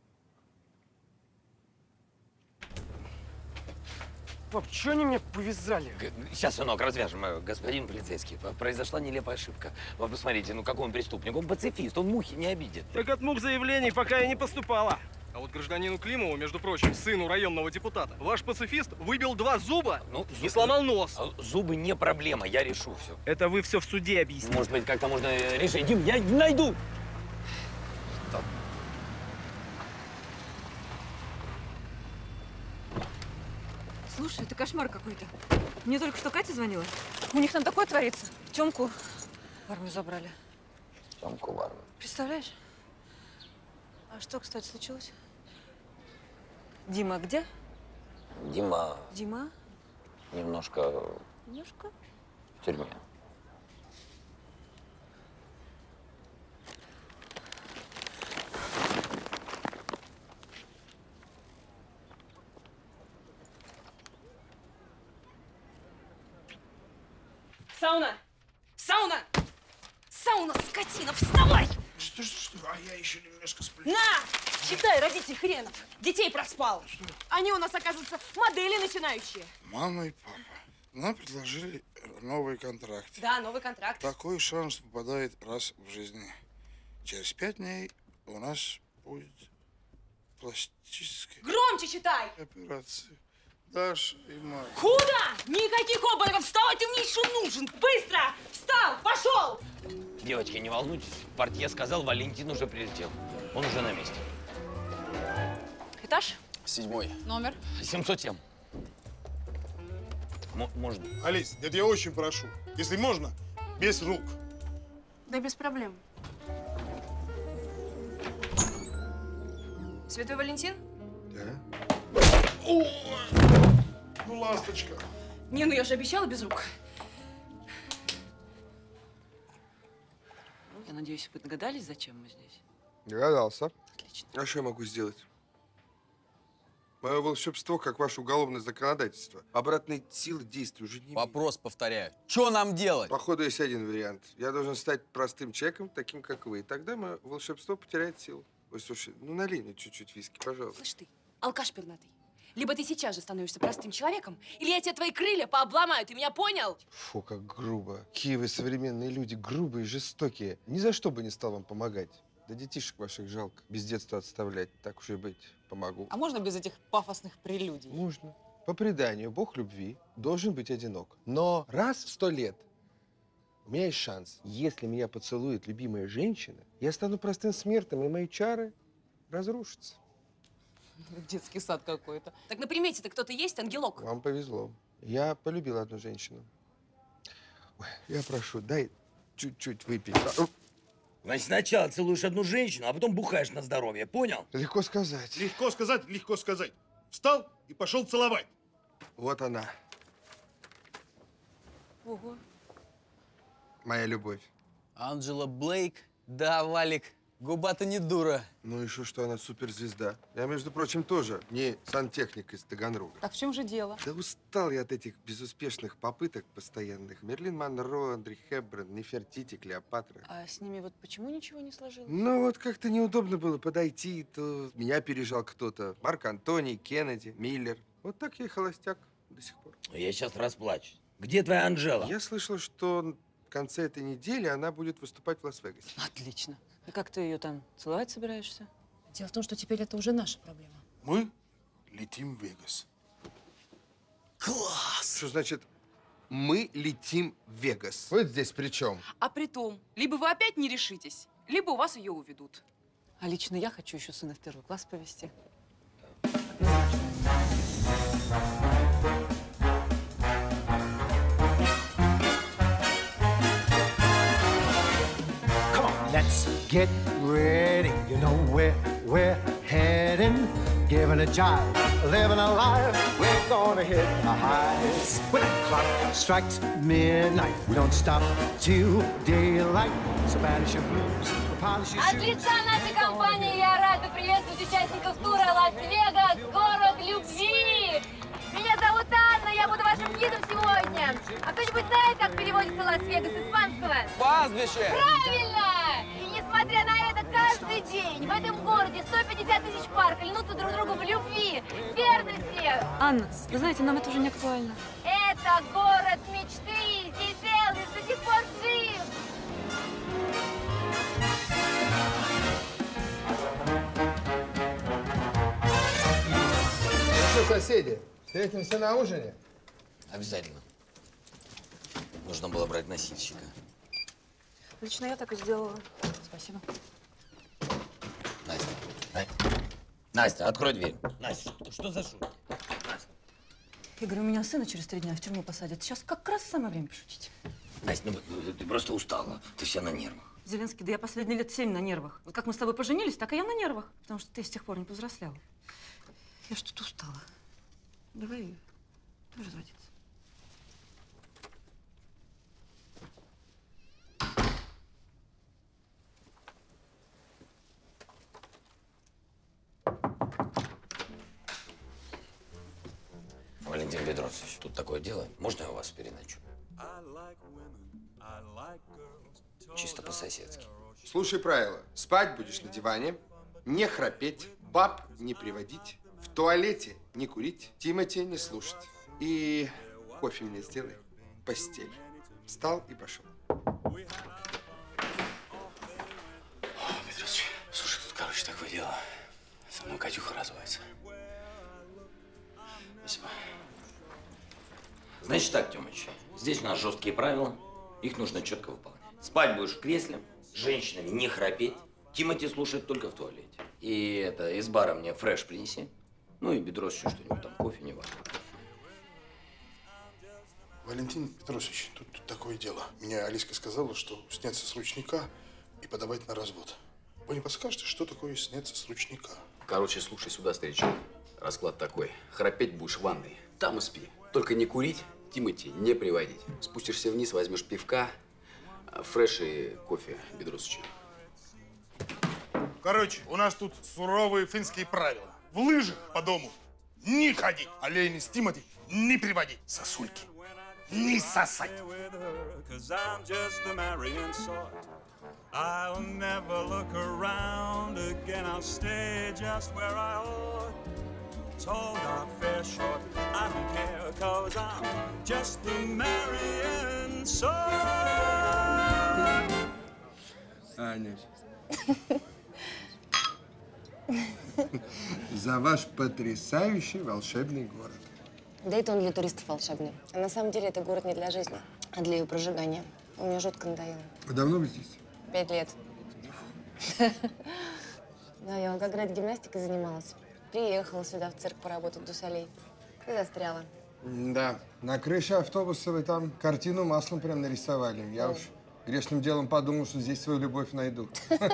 S16: Пап, что они меня повязали?
S6: Сейчас, сынок, развяжем. Э, Господин полицейский, п- произошла нелепая ошибка. Вы посмотрите, ну какой он преступник? Он пацифист, он мухи не обидит.
S16: Так от мух заявлений пока и не поступало. А вот гражданину Климову, между прочим, сыну районного депутата, ваш пацифист выбил два зуба
S6: Ну,
S16: и сломал нос.
S6: А Зубы не проблема, я решу все.
S16: Это вы все в суде объясните.
S6: Может быть, как-то можно э, решить. Дим, я найду! Что?
S8: Слушай, это кошмар какой-то. Мне только что Катя звонила. У них там такое творится. Тёмку в армию забрали.
S6: Тёмку в армию.
S8: Представляешь? А что, кстати, случилось? Дима где?
S6: Дима
S8: Дима?
S6: немножко
S8: Немножко?
S6: в тюрьме.
S4: Сауна! Сауна! Сауна, скотина, вставай!
S12: Что, что, что? А я еще немножко сплю.
S4: На! Читай, родитель хренов. Детей проспал. Они у нас, оказывается, модели начинающие.
S12: Мама и папа нам предложили новый контракт.
S4: Да, новый контракт.
S12: Такой шанс попадает раз в жизни. Через пять дней у нас будет пластическая
S4: Громче читай!
S12: операция. Даша и Марк.
S4: Куда? Никаких обмороков! Вставай, ты мне еще нужен! Быстро! Встал! Пошел!
S6: Девочки, не волнуйтесь. Портье сказал, Валентин уже прилетел. Он уже на месте.
S21: Этаж?
S11: Седьмой.
S21: Номер?
S6: семьсот семь. М- может.
S12: Алис, это я очень прошу. Если можно, без рук.
S2: Да без проблем.
S8: Святой Валентин?
S12: Да. О, ну, ласточка.
S4: Не, ну я же обещала без рук.
S8: Я надеюсь, вы догадались, зачем мы здесь?
S19: Догадался.
S8: Отлично.
S19: А что я могу сделать? Мое волшебство, как ваше уголовное законодательство. Обратной силы действия уже не имеет.
S3: Вопрос повторяю. Что нам делать?
S19: Походу, есть один вариант. Я должен стать простым человеком, таким, как вы. И тогда мое волшебство потеряет силу. Ой, слушай, ну налей мне чуть-чуть виски, пожалуйста.
S4: Слышь ты, алкаш пернатый. Либо ты сейчас же становишься простым человеком, или я тебе твои крылья пообломаю, ты меня понял?
S19: Фу, как грубо. Какие вы современные люди, грубые и жестокие. Ни за что бы не стал вам помогать. Да детишек ваших жалко. Без детства отставлять. Так уж и быть, помогу.
S21: А можно без этих пафосных прелюдий?
S19: Можно. По преданию, бог любви должен быть одинок. Но раз в сто лет У меня есть шанс. Если меня поцелует любимая женщина, я стану простым смертным, и мои чары разрушатся.
S21: Детский сад какой-то.
S4: Так на примете-то кто-то есть, ангелок?
S19: Вам повезло. Я полюбил одну женщину. Ой, я прошу, дай чуть-чуть выпить.
S6: Значит, сначала целуешь одну женщину, а потом бухаешь на здоровье, понял?
S19: Легко сказать.
S12: Легко сказать, легко сказать. Встал и пошел целовать.
S19: Вот она,
S21: Ого.
S19: моя любовь.
S18: Анджела Блейк, да, Валик, губа-то не дура.
S19: Ну и что, что она суперзвезда? Я, между прочим, тоже не сантехник из Таганрога.
S21: Так в чем же дело?
S19: Да устал я от этих безуспешных попыток постоянных. Мерлин Монро, Андри Хепберн, Нефертити, Клеопатра.
S21: А с ними вот почему ничего не сложилось?
S19: Ну вот как-то неудобно было подойти, то меня пережал кто-то. Марк Антоний, Кеннеди, Миллер. Вот так я и холостяк до сих пор.
S6: Я сейчас расплачусь. Где твоя Анжела?
S19: Я слышал, что в конце этой недели она будет выступать в Лас-Вегасе.
S21: Отлично. И как ты ее там целовать собираешься?
S20: Дело в том, что теперь это уже наша проблема.
S12: Мы летим в Вегас.
S19: Класс! Что значит мы летим в Вегас? Вы здесь при чем?
S21: А при том, либо вы опять не решитесь, либо у вас ее уведут. А лично я хочу еще сына в первый класс повезти.
S10: Let's get ready, you know where we're heading. Giving a jive, living a life, we're gonna hit the highs. When the clock strikes midnight, we don't stop till daylight. So banish your blues, polish your
S2: От
S10: shoes.
S2: лица нашей компании я рада приветствовать участников тура «Лас-Вегас. Город любви». Меня зовут Анна, я буду вашим гидом сегодня. А кто-нибудь знает, как переводится Лас-Вегас с испанского?
S18: Пастбище!
S2: Правильно! И несмотря на это, каждый день в этом городе сто пятьдесят тысяч пар клянутся друг другу в любви, верности.
S8: Анна, вы знаете, нам это уже не актуально.
S2: Это город мечты. Здесь Элвис до сих пор жив.
S19: Ну что, соседи, встретимся на ужине?
S6: Обязательно. Нужно было брать носильщика.
S8: Лично я так и сделала. Спасибо.
S6: Настя, Настя, Настя, открой дверь. Настя, что, что за шутки? Настя.
S8: Игорь, у меня сына через три дня в тюрьму посадят. Сейчас как раз самое время пошутить.
S6: Настя, ну, ну ты просто устала. Ты вся на нервах.
S8: Зеленский, да я последние лет семь на нервах. Вот как мы с тобой поженились, так и я на нервах. Потому что ты с тех пор не повзрослела. Я что-то устала. Давай разводиться.
S6: Валентин Бедросович, тут такое дело. Можно я у вас переночую? Чисто по-соседски.
S19: Слушай правила. Спать будешь на диване, не храпеть, баб не приводить, в туалете не курить, Тимати не слушать. И кофе мне сделай, постель. Встал и пошел.
S3: Петросович, слушай, тут, короче, такое дело. Со мной Катюха разводится. Спасибо.
S6: Значит так, Тёмыч, здесь у нас жесткие правила, их нужно четко выполнять. Спать будешь в кресле, с женщинами не храпеть, Тимати слушать только в туалете. И это, из бара мне фреш принеси, ну и Бедросовичу что-нибудь там, кофе, не важно.
S12: Валентин Петросович, тут, тут такое дело. Меня Алиска сказала, что сняться с ручника и подавать на развод. Вы не подскажете, что такое сняться с ручника?
S3: Короче, слушай сюда, старичок. Расклад такой. Храпеть будешь в ванной. Там и спи. Только не курить, Тимати не приводить. Спустишься вниз, возьмешь пивка, фреш и кофе Бедросовича.
S12: Короче, у нас тут суровые финские правила. В лыжах по дому не ходить, олени с Тимати не приводить, сосульки не сосать.
S14: I'll never look around again. I'll stay just where I ought. Tall, dark, fair, short, I don't care, cause I'm just the Marian sort.
S19: Аня. За ваш потрясающий волшебный город.
S15: Дейтон для туристов волшебный. А на самом деле это город не для жизни, а для ее прожигания.
S20: Мне жутко надоело.
S19: А давно вы здесь?
S20: Пять лет. Да, я в Волгограде гимнастикой занималась. Приехала сюда в цирк поработать в Дусалей. И застряла.
S19: Да. На крыше автобуса вы там картину маслом прям нарисовали. Я уж грешным делом подумал, что здесь свою любовь найду.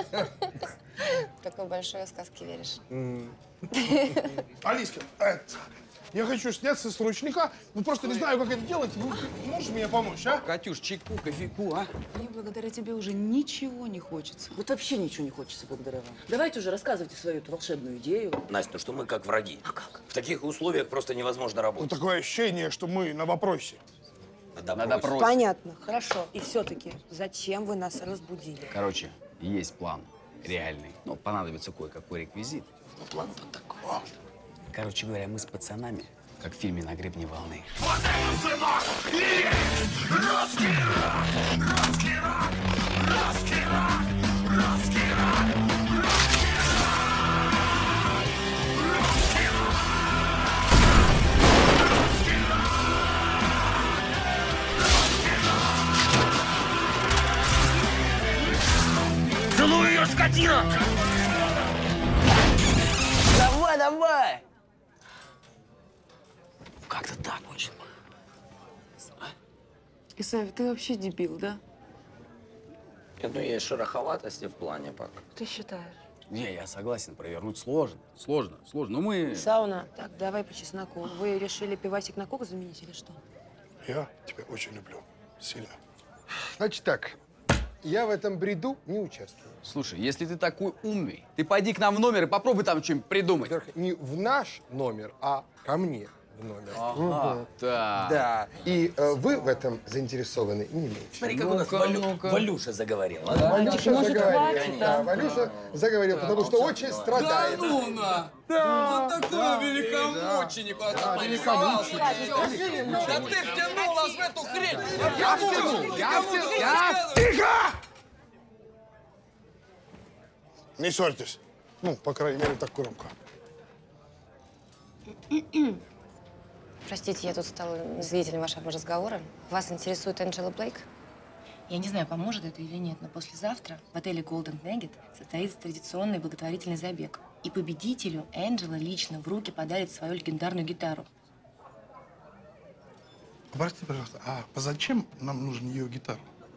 S20: В такой большой сказке веришь.
S12: Алиска, это, я хочу сняться с ручника, но просто не знаю, как это делать. Вы можешь мне помочь, а?
S3: Катюш, чайку, кофейку, а?
S21: Мне благодаря тебе уже ничего не хочется. Вот вообще ничего не хочется благодаря вам. Давайте уже рассказывайте свою эту волшебную идею.
S6: Настя, ну что мы как враги. А как? В таких условиях просто невозможно работать.
S12: Ну, такое ощущение, что мы на вопросе.
S6: На допросе.
S4: Понятно, хорошо. И все-таки, зачем вы нас разбудили?
S3: Короче, есть план реальный. Ну, понадобится кое-какой реквизит.
S6: Ну, план-то такой.
S3: Короче говоря, мы с пацанами, как в фильме «На гребне волны».
S1: Вот это, сынок, и есть русский рок, русский рок, русский рок, русский рок, русский рок,
S6: Целуй ее, скотина! Давай, давай! Как-то так очень.
S21: Исаев, ты вообще дебил, да?
S6: Нет, ну есть шероховатости в плане пока.
S21: Ты считаешь?
S3: Не, я согласен, провернуть сложно. Сложно, сложно. Но мы…
S4: Сауна. Так, давай по чесноку. Вы решили пивасик на кок заменить или что?
S12: Я тебя очень люблю. Сильно.
S19: Значит так, я в этом бреду не участвую.
S3: Слушай, если ты такой умный, ты пойди к нам в номер и попробуй там что-нибудь придумать.
S19: Не в наш номер, а ко мне в номер.
S3: Ага,
S19: Мгм.
S3: так.
S19: Да. И э, вы в этом заинтересованы не меньше.
S6: Смотри, как у нас Валю... Валюша заговорил. А?
S19: Да, Валюша
S6: Может,
S19: заговорил.
S6: хватит,
S19: Да,
S6: да?
S19: Валюша заговорил, потому что очень страдает.
S3: Да ну на!
S19: Да,
S3: Вот такой
S19: да,
S3: великомученик у нас
S19: да,
S3: тут
S19: великомученик.
S3: нарисовался. Да ты втянул нас в эту хрень!
S19: Я втянул, я
S3: Кому
S19: втянул,
S3: ты
S19: я-
S3: рассказываешь?
S12: Тихо! Не ссорьтесь. Ну, по крайней мере, так громко.
S20: Простите, я тут стала свидетелем вашего разговора. Вас интересует Энджела Блейк? Я не знаю, поможет это или нет, но послезавтра в отеле Golden Nugget состоится традиционный благотворительный забег. И победителю Энджела лично в руки подарит свою легендарную гитару.
S12: Простите, пожалуйста, а зачем нам нужен ее гитара?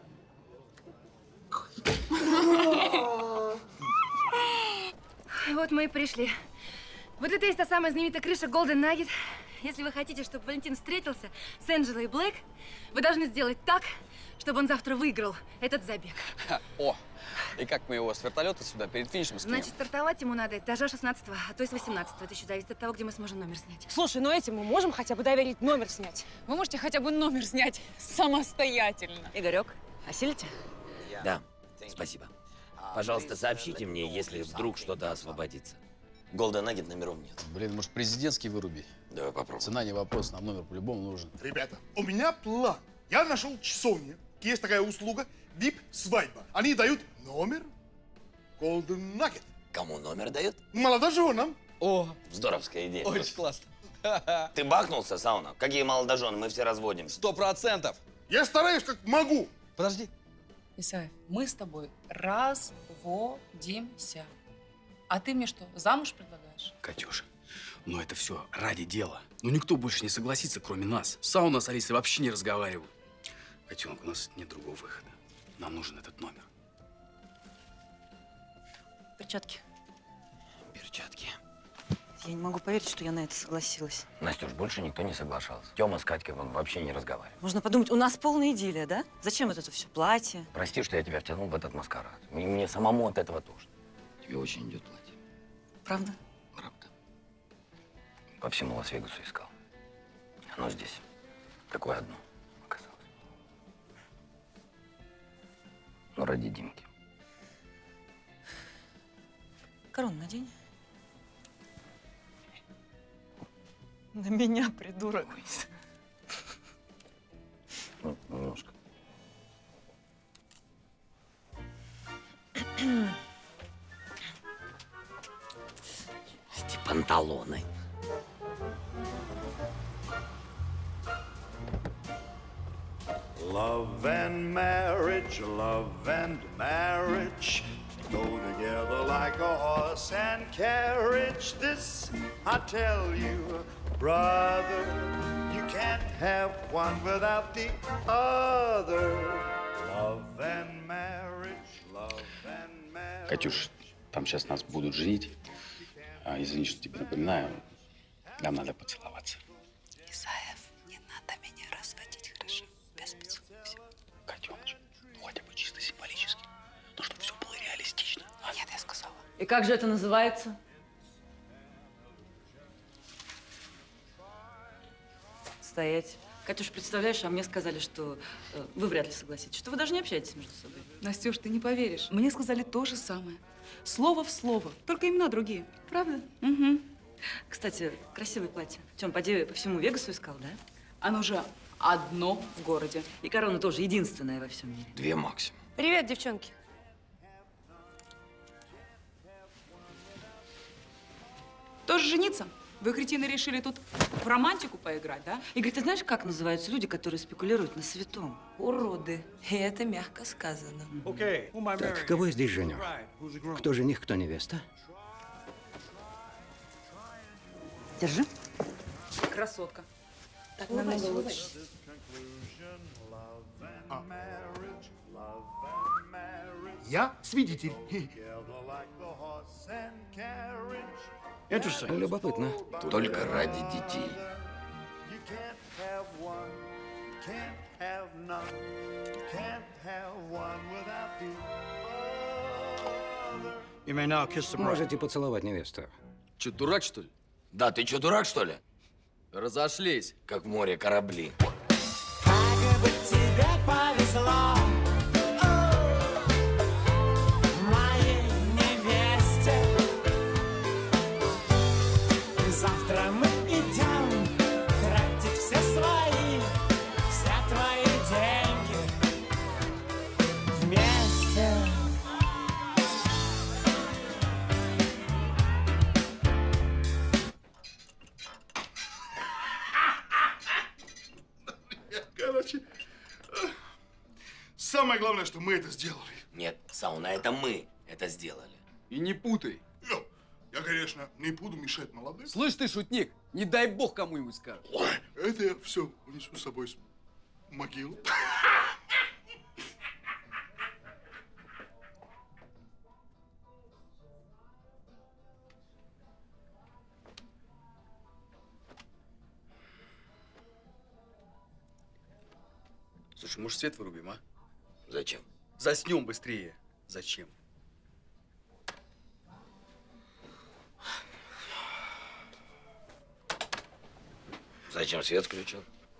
S2: Вот мы и пришли. Вот это и есть та самая знаменитая крыша Golden Nugget. Если вы хотите, чтобы Валентин встретился с Энджелой Блэк, вы должны сделать так, чтобы он завтра выиграл этот забег.
S3: О, и как мы его с вертолета сюда перед финишем скинем?
S2: Значит, стартовать ему надо этажа шестнадцатого, а то и с восемнадцатого. Это еще зависит от того, где мы сможем номер снять.
S4: Слушай, ну этим мы можем хотя бы доверить номер снять. Вы можете хотя бы номер снять самостоятельно.
S21: Игорек, осилите?
S6: Да, спасибо. Пожалуйста, сообщите мне, если вдруг что-то освободится. Голден Наггет номеров нет.
S3: Блин, может, президентский выруби?
S6: Давай попробуем.
S3: Цена не вопрос, нам номер по-любому нужен.
S12: Ребята, у меня план. Я нашел часовню. Есть такая услуга ви ай пи-свадьба. Они дают номер Golden Nugget.
S6: Кому номер дают?
S12: Молодоженам.
S3: О,
S6: здоровская идея.
S3: Очень классно.
S6: Ты бахнулся, Сауна? Какие молодожены? Мы все разводимся.
S3: Сто процентов.
S12: Я стараюсь как могу.
S3: Подожди.
S21: Исаев, мы с тобой разводимся. А ты мне что, замуж предлагаешь?
S3: Катюша, ну это все ради дела. Ну никто больше не согласится, кроме нас. Сауна с Алисой вообще не разговаривают. Котенок, у нас нет другого выхода. Нам нужен этот номер.
S8: Перчатки.
S6: Перчатки.
S8: Я не могу поверить, что я на это согласилась.
S6: Настюш, больше никто не соглашался. Тёма с Катькой вон вообще не разговаривал.
S8: Можно подумать, у нас полная идиллия, да? Зачем вот это все платье?
S6: Прости, что я тебя втянул в этот маскарад. Мне, мне самому от этого тошно. Тебе очень идет платье.
S8: Правда?
S6: Правда. По всему Лас-Вегасу искал. Оно здесь. Такое одно оказалось. Ну, ради Димки.
S8: Корону надень. На меня, придурок.
S6: Ну, немножко. Эти панталоны.
S1: Love and marriage, love and marriage go together like a horse and carriage. This I tell you, brother, you can't have one without the other. Love and marriage, love and marriage.
S3: Катюш, там сейчас нас будут женить. А, извини, что тебе напоминаю. Нам надо поцеловаться.
S20: Исаев, не надо меня разводить, хорошо? Без поцелуев.
S3: Катюш, ну хотя бы чисто символически. Ну, чтобы все было реалистично.
S20: А? Нет, я сказала.
S8: И как же это называется? Стоять. Катюш, представляешь, а мне сказали, что э, вы вряд ли согласитесь, что вы даже не общаетесь между собой.
S21: Настюш, ты не поверишь. Мне сказали то же самое. Слово в слово. Только имена другие.
S8: Правда?
S21: Угу.
S8: Кстати, красивое платье. Чем, поди по всему Вегасу искал, да?
S21: Оно же одно в городе.
S8: И корона тоже единственная во всем мире.
S6: Две максимум.
S20: Привет, девчонки.
S21: Тоже жениться? Вы, кретины, решили тут в романтику поиграть, да?
S8: Игорь, ты знаешь, как называются люди, которые спекулируют на святом?
S20: Уроды. И это мягко сказано.
S5: Так, кого я здесь женю? Кто жених, кто невеста?
S8: Держи.
S21: Красотка.
S20: Так намного лучше.
S12: А. Я свидетель.
S5: Это что? Любопытно.
S6: Только ради детей.
S5: Можете поцеловать невесту.
S6: Че, дурак, что ли? Да, ты че, дурак, что ли? Разошлись, как в море корабли.
S1: Как бы тебе повезло, моей невесте. Завтра мы идем тратить все свои, все твои деньги вместе.
S12: Короче, самое главное, что мы это сделали.
S6: Нет, Сауна, это мы это сделали.
S3: И не путай.
S12: Ну, я, конечно, не буду мешать молодым.
S3: Слышь ты, шутник, не дай бог кому-нибудь скажешь.
S12: Это я все унесу с собой с могилы.
S3: Слушай, может, свет вырубим, а?
S6: Зачем?
S3: Заснем быстрее. Зачем?
S6: Зачем свет включил?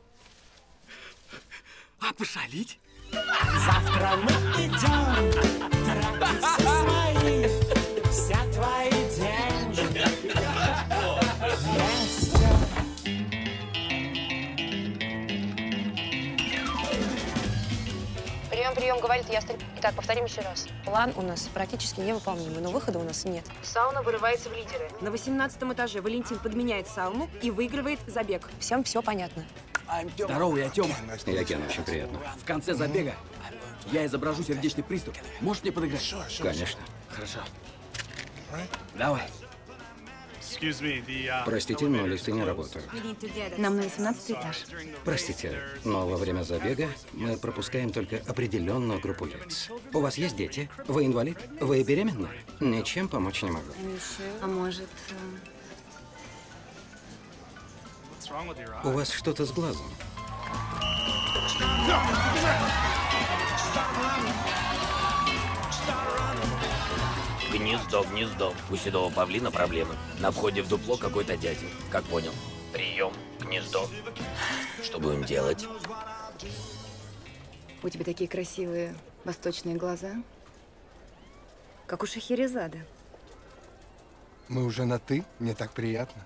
S3: А пошалить?
S1: Завтра мы идем тратить все свои, все твои деньги вместе.
S20: Прием, прием, говорит ястреб. Итак, повторим еще раз. План у нас практически невыполнимый, но выхода у нас нет. Сауна вырывается в лидеры. На восемнадцатом этаже Валентин подменяет сауну и выигрывает забег. Всем все понятно.
S11: Здорово, я Тёма.
S5: Я Кен, очень приятно.
S11: В конце забега я изображу сердечный приступ. Можешь мне подыграть?
S5: Конечно.
S11: Хорошо. Давай.
S5: Простите, но лифты не работают.
S20: Нам на восемнадцатый этаж.
S5: Простите, но во время забега мы пропускаем только определенную группу лиц. У вас есть дети? Вы инвалид? Вы беременны? Ничем помочь не могу.
S20: А может...
S5: У вас что-то с глазом.
S6: Гнездо, гнездо. У седого павлина проблемы. На входе в дупло какой-то дятел. Как понял? Прием, гнездо. Что будем делать?
S20: У тебя такие красивые восточные глаза, как у Шахерезады.
S19: Мы уже на «ты», мне так приятно.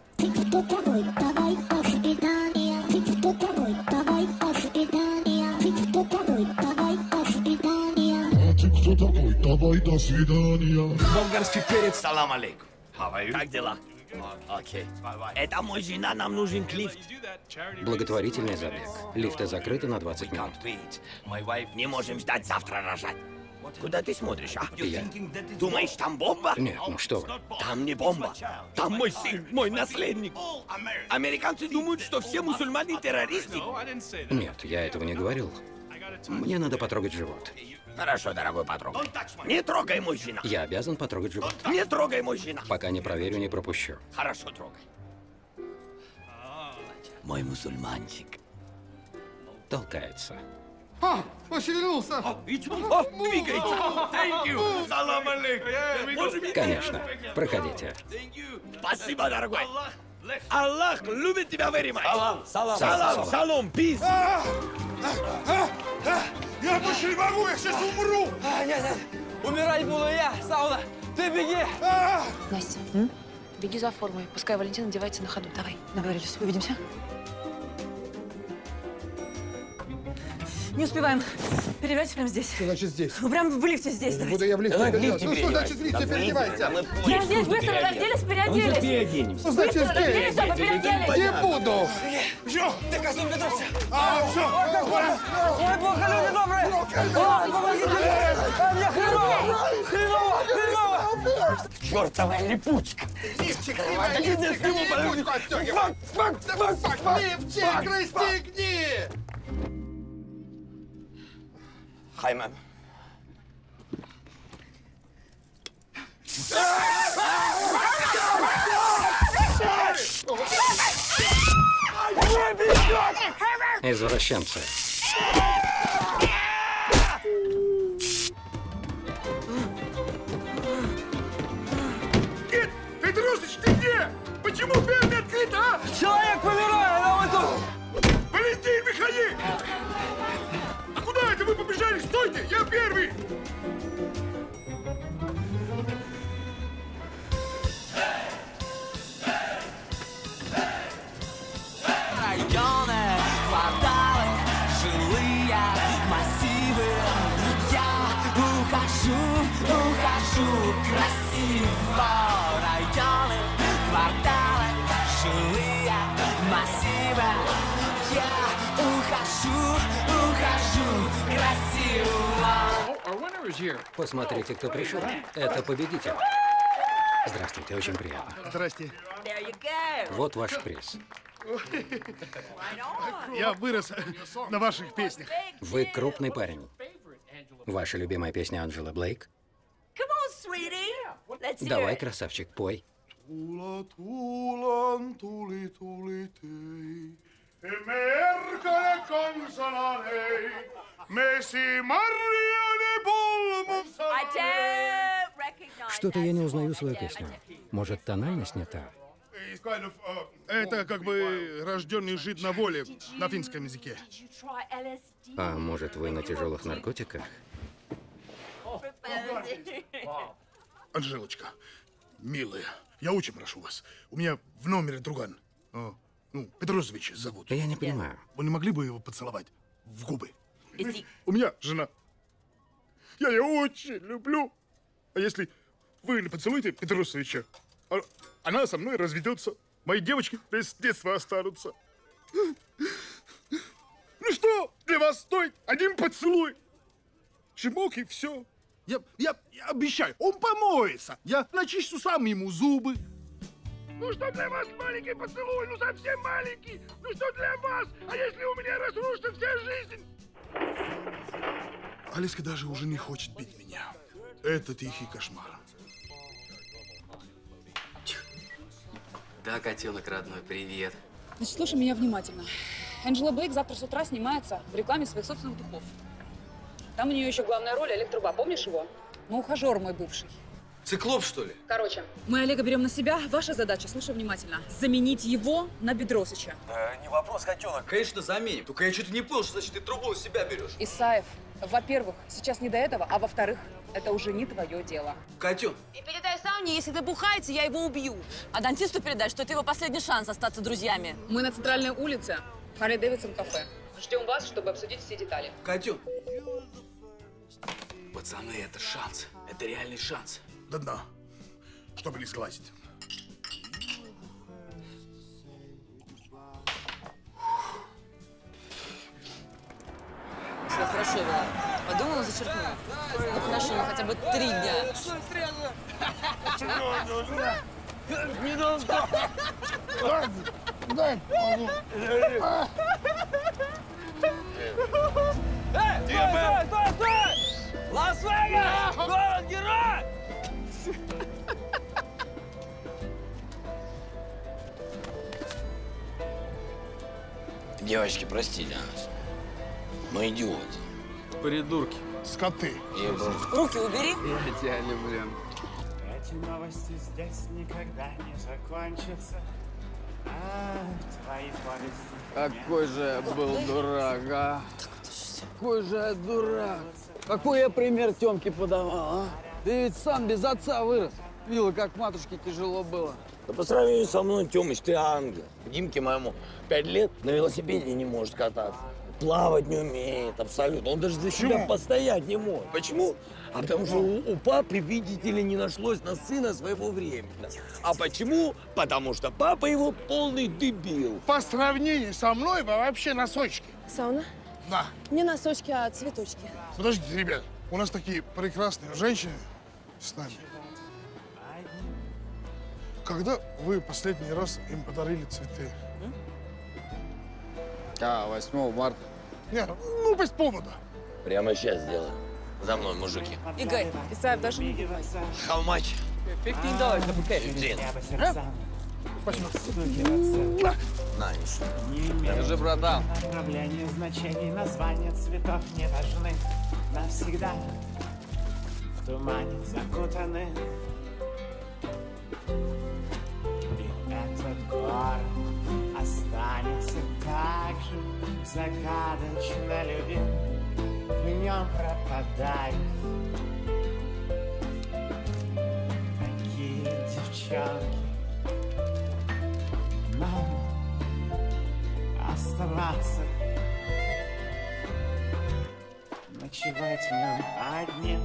S1: Давай, до свидания.
S6: Болгарский перец. Салам алейкум. Как дела? Окей. Это мой жена, нам нужен лифт.
S5: Благотворительный забег. Лифты закрыты на двадцать минут.
S6: Не можем ждать завтра рожать. Куда ты смотришь, а?
S5: Я?
S6: Думаешь, там бомба?
S5: Нет, ну что вы.
S6: Там не бомба. Там мой сын, мой наследник. Американцы думают, что все мусульмане террористы.
S5: Нет, я этого не говорил. Мне надо потрогать живот.
S6: Хорошо, дорогой, потрогай. Не трогай мой жена.
S5: Я обязан потрогать живот.
S6: Не трогай мой жена.
S5: Пока не проверю, не пропущу.
S6: Хорошо, трогай. Мой мусульманчик.
S5: Толкается.
S12: А, пошевелился.
S6: О, двигается. Thank you. Салам алейкум.
S5: Конечно. Проходите.
S6: Спасибо, дорогой. Аллах любит тебя very much.
S5: Салам, салам.
S6: Салам, салам, peace.
S12: А, а, а, я больше не могу, я сейчас умру.
S18: А, нет, нет. Умирать буду я, Сауна. Ты беги.
S12: А!
S20: Настя, м? Беги за формой. Пускай Валентин одевается на ходу. Давай.
S8: Договорились. Увидимся. Не успеваем. Переодевайтесь прямо здесь.
S12: Что значит здесь?
S8: Ну, прям в лифте здесь.
S12: Буду я в лифте.
S6: Давай в
S12: переодеваться.
S6: лифте
S12: Ну что значит в лифте переодевайся?
S8: Я здесь быстро разделись, переоделись.
S6: Переоденемся.
S12: Что значит
S8: Быстро разделись,
S12: здесь?
S8: чтобы переоделись.
S12: Не буду.
S18: Все, ты козлом Петрович.
S12: А, все.
S18: Ой, как плохо. Ой, плохо, люди добрые. Ой, помогите мне. А мне хреново. Хреново, хреново.
S6: Чертовая липучка.
S12: Лифчик, лифчик, лифчик отстегивай. Лифчик, расстегни.
S6: Hi, ma'am.
S5: Извращенцы.
S12: Нет, Петрусыч, ты где? Почему дверь не открыта, а?
S18: Человек помирает, а вы тут.
S12: Валентин, выходи! А куда это вы побежали? Стойте, я первый!
S14: Районы, кварталы, жилые массивы. Я ухожу, ухожу красиво. Районы, кварталы, жилые массивы. Я ухожу, ухожу красиво.
S5: Посмотрите, кто пришел. Это победитель. Здравствуйте, очень приятно.
S12: Здрасте.
S5: Вот ваш приз.
S12: Я вырос на ваших песнях.
S5: Вы крупный парень. Ваша любимая песня Анджелы Блейк? Давай, красавчик, пой.
S12: Tulla tuulan tuli tuli tei, merkane kansalane, mesi marjane pulmu.
S5: Что-то я не узнаю свою песню. Может, тональность не та?
S12: Это как бы рожденный жид на воле на финском языке.
S5: А может, вы на тяжелых наркотиках?
S12: Анжелочка, милая, я очень прошу вас. У меня в номере друган. О, ну, Петрусович зовут.
S5: Я не понимаю.
S12: Вы не могли бы его поцеловать в губы? У меня жена. Я ее очень люблю. А если вы не поцелуете Петрусовича, она со мной разведется. Мои девочки без детства останутся. Ну что, для вас стоит один поцелуй. Чмок и все. Я, я, я обещаю, он помоется. Я начищу сам ему зубы. Ну что для вас маленький поцелуй? Ну совсем маленький. Ну что для вас? А если у меня разрушится вся жизнь? Алиска даже уже не хочет бить меня. Это тихий кошмар.
S3: Да, котенок родной, привет.
S4: Значит, слушай меня внимательно. Анджела Блейк завтра с утра снимается в рекламе своих собственных духов. Там у нее еще главная роль Олег Труба. Помнишь его? Ну, ухажер мой бывший.
S17: Циклоп, что ли?
S4: Короче, мы Олега берем на себя. Ваша задача, слушай внимательно, заменить его на Бедросыча.
S17: Да, не вопрос, котенок. Конечно, заменим. Только я что-то не понял, что значит ты трубу на себя берешь.
S4: Исаев, во-первых, сейчас не до этого, а во-вторых, это уже не твое дело.
S17: Котен.
S21: И передай Сауне, если ты бухаете, я его убью. А дантисту передай, что это его последний шанс остаться друзьями.
S4: Мы на центральной улице, Харли Дэвидсон кафе. Ждем вас, чтобы обсудить все детали.
S17: Котен.
S3: Пацаны, это шанс. Это реальный шанс.
S12: До дна, чтобы не сглазить.
S21: готовила. Подумала, зачеркну. Ну хорошо, ну хотя бы три дня.
S12: Не надо! Дай помогу.
S6: Эй, стой, стой, стой, стой! Лас-Вегас! Город-герой!
S7: Девочки, простите нас. Мы идиоты.
S12: Придурки. Скоты.
S21: Руки убери.
S7: Я тебя люблю.
S14: Эти новости здесь никогда не закончатся. А твои повести...
S13: Какой же я был дурак, а? Какой же я дурак. Какой я пример Тёмке подавал, а? Ты ведь сам без отца вырос. Видела, как матушке тяжело было.
S6: Да по сравнению со мной, Тёмыч, ты ангел. Димке моему пять лет на велосипеде не может кататься. Плавать не умеет абсолютно. Он даже за себя постоять не может. Почему? А потому что у, у папы, видите ли, не нашлось на сына своего времени. А почему? Потому что папа его полный дебил.
S12: По сравнению со мной вы вообще носочки.
S15: Сауна?
S12: Да.
S15: Не носочки, а цветочки.
S12: Подождите, ребят, у нас такие прекрасные женщины с нами. Когда вы последний раз им подарили цветы?
S13: А, восьмого марта.
S12: Не, ну без повода.
S6: Прямо сейчас сделаем. За мной, мужики.
S15: Игорь, Исаев, даже не думай.
S6: How much?
S13: fifteen dollars the bouquet.
S12: Спасибо.
S6: На, еще.
S13: Держи, братан.
S14: Направление значений, названия цветов не важны. Навсегда в тумане закутаны. И этот город останется так же загадочно любим. В нем пропадают такие девчонки. Нам оставаться, ночевать в нем одним.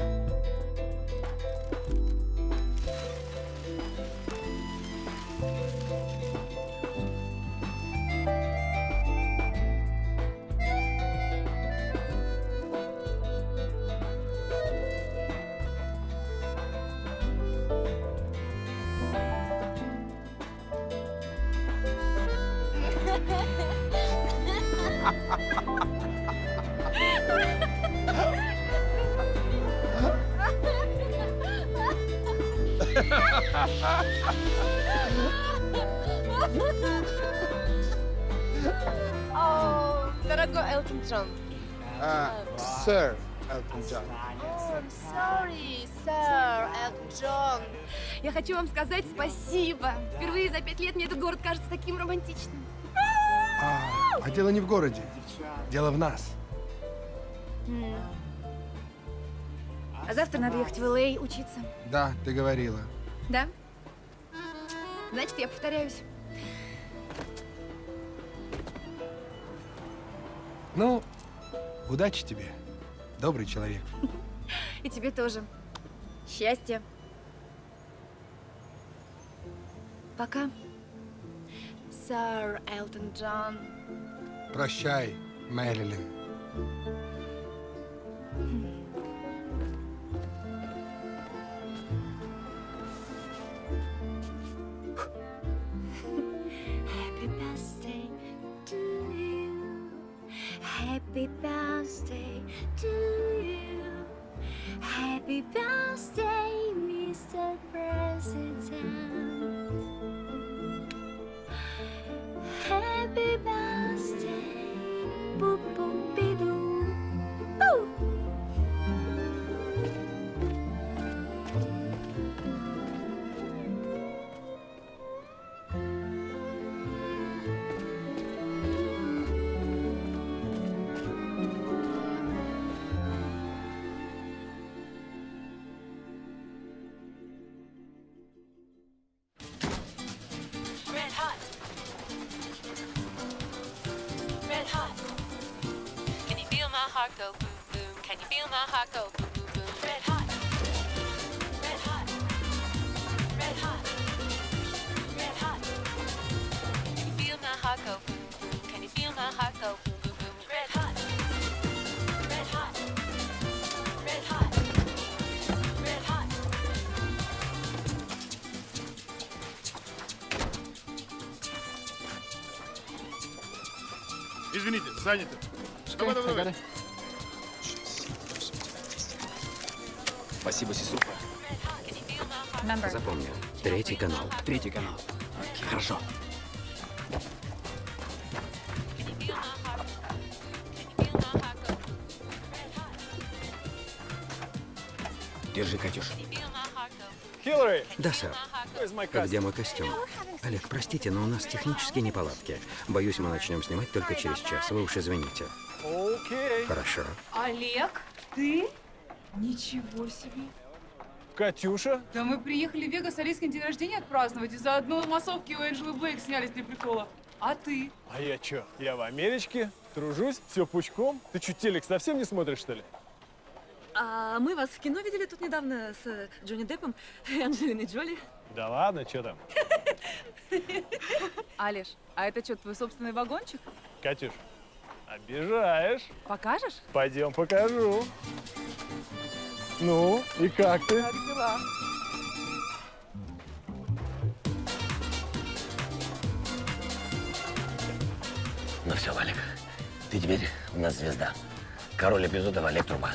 S15: О, дорогой Элтон Джон.
S12: Сэр Элтон Джон.
S2: Sorry, sir, Элтон Джон. Я хочу вам сказать спасибо. Впервые за пять лет мне этот город кажется таким романтичным.
S12: А, а дело не в городе. Дело в нас.
S2: М. А завтра надо ехать в Эл Эй учиться.
S12: Да, ты говорила.
S2: Да? Значит, я повторяюсь.
S12: Ну, удачи тебе, добрый человек.
S2: И тебе тоже. Счастья. Пока. Сэр Элтон Джон.
S12: Прощай, Мэрилин.
S2: Happy birthday to you. Happy birthday to you. Happy birthday, мистер President. Happy birthday, boop boop be doo. Boo.
S24: Red hot. Red hot. Can you feel my heart go boom boom? Can you feel my heart go boom boom boom? Red hot. Red hot. Red hot. Red hot. Can you feel my heart go boom boom? Can you feel my heart go boom boom boom? Red hot. Red
S12: Извините, заняты. Давай, давай, давай.
S3: Спасибо, сеструха.
S5: Запомни, третий канал.
S3: Третий канал. Хорошо. Держи, Катюш.
S5: Да, сэр. А где мой костюм? Олег, простите, но у нас технические неполадки. Боюсь, мы начнем снимать только через час. Вы уж извините. Хорошо.
S4: Олег, ты? Ничего себе.
S9: Катюша?
S4: Да мы приехали в Вегас Алискин день рождения отпраздновать, и заодно массовки у Энджелы Блейк снялись для прикола. А ты?
S9: А я чё? Я в Америчке, тружусь, все пучком. Ты чё, телек совсем не смотришь, что ли?
S8: А мы вас в кино видели тут недавно с э, Джонни Деппом и Анджелиной Джоли.
S9: Да ладно, что там?
S4: Алиш, а это что, твой собственный вагончик?
S9: Катюш, обижаешь.
S4: Покажешь?
S9: Пойдем покажу. Ну, и как ты?
S4: Как дела?
S6: Ну все, Валик, ты теперь у нас звезда. Король эпизодов Олег Труба.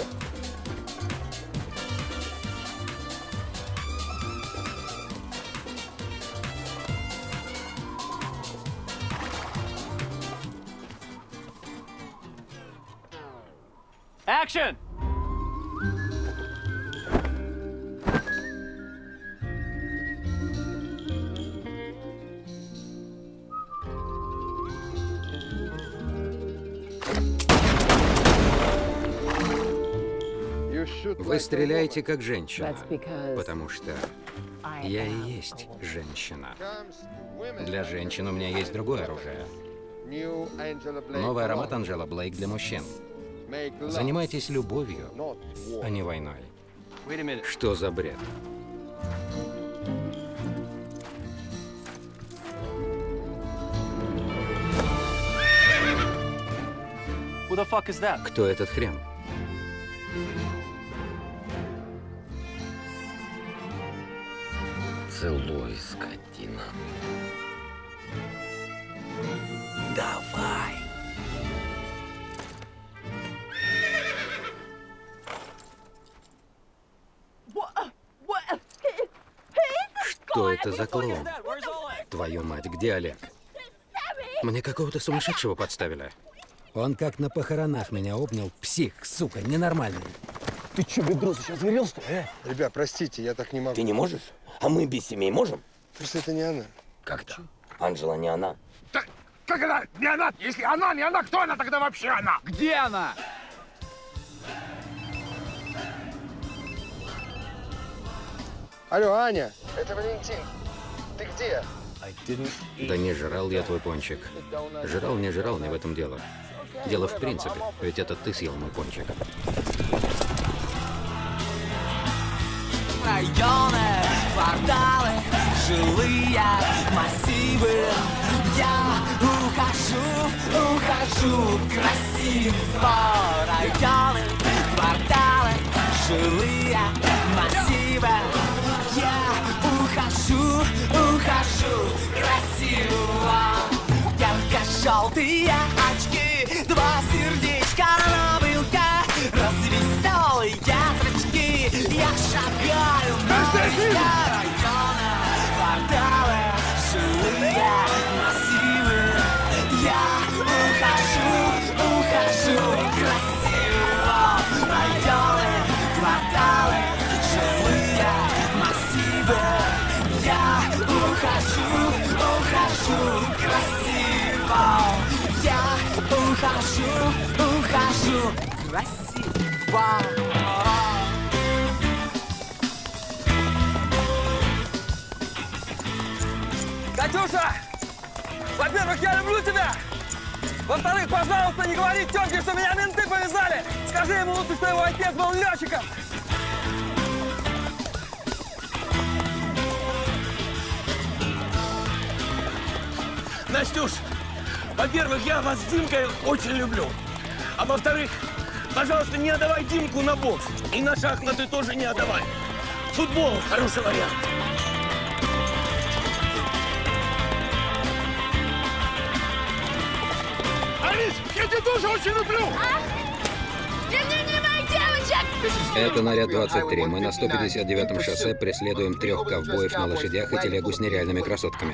S9: Action!
S5: Вы стреляете как женщина, потому что я и есть женщина. Для женщин у меня есть другое оружие. Новый аромат Анджела Блейк для мужчин. Занимайтесь любовью, а не войной. Что за бред? Кто этот хрен?
S6: Целуй, скотина. Давай.
S5: Что это за клоун? Твою мать, где Олег? Мне какого-то сумасшедшего подставили. Он как на похоронах меня обнял. Псих, сука, ненормальный.
S6: Ты что, бедро сейчас горел, что ли? А?
S19: Ребят, простите, я так не могу.
S6: Ты не можешь? А мы без семей можем?
S19: Просто это не она.
S6: Как то? Анджела не она.
S12: Да, как она? Не она? Если она не она, кто она тогда вообще она?
S13: Где она?
S19: Алло, Аня, это Валентин. Ты где?
S5: Да не жрал я твой пончик. Жрал, не жрал, не в этом дело. Дело в принципе, ведь это ты съел мой пончик.
S16: Районы, кварталы, жилые массивы. Я ухожу, ухожу красиво. Районы, кварталы, жилые массивы. Я ухожу, ухожу красиво. Ярко-желтые очки, два сердечка на вилках, развеселые зрачки. Я шагаю на районы, кварталы, жилые массивы. Я ухожу, ухожу красиво. Районы, кварталы, жилые массивы. Я ухожу, ухожу красиво. Я ухожу, ухожу красиво.
S6: Катюша! Во-первых, я люблю тебя! Во-вторых, пожалуйста, не говори тётке, что меня менты повязали! Скажи ему лучше, что его отец был лётчиком! Настюш, во-первых, я вас с Димкой очень люблю. А во-вторых, пожалуйста, не отдавай Димку на бокс. И на шахматы тоже не отдавай. Футбол – хороший вариант.
S12: Алло! Остановись! Я тебя тоже очень люблю!
S2: Верни мне моих девочек!
S5: Это наряд двадцать три. Мы на сто пятьдесят девятом шоссе преследуем трех ковбоев на лошадях и телегу с нереальными красотками.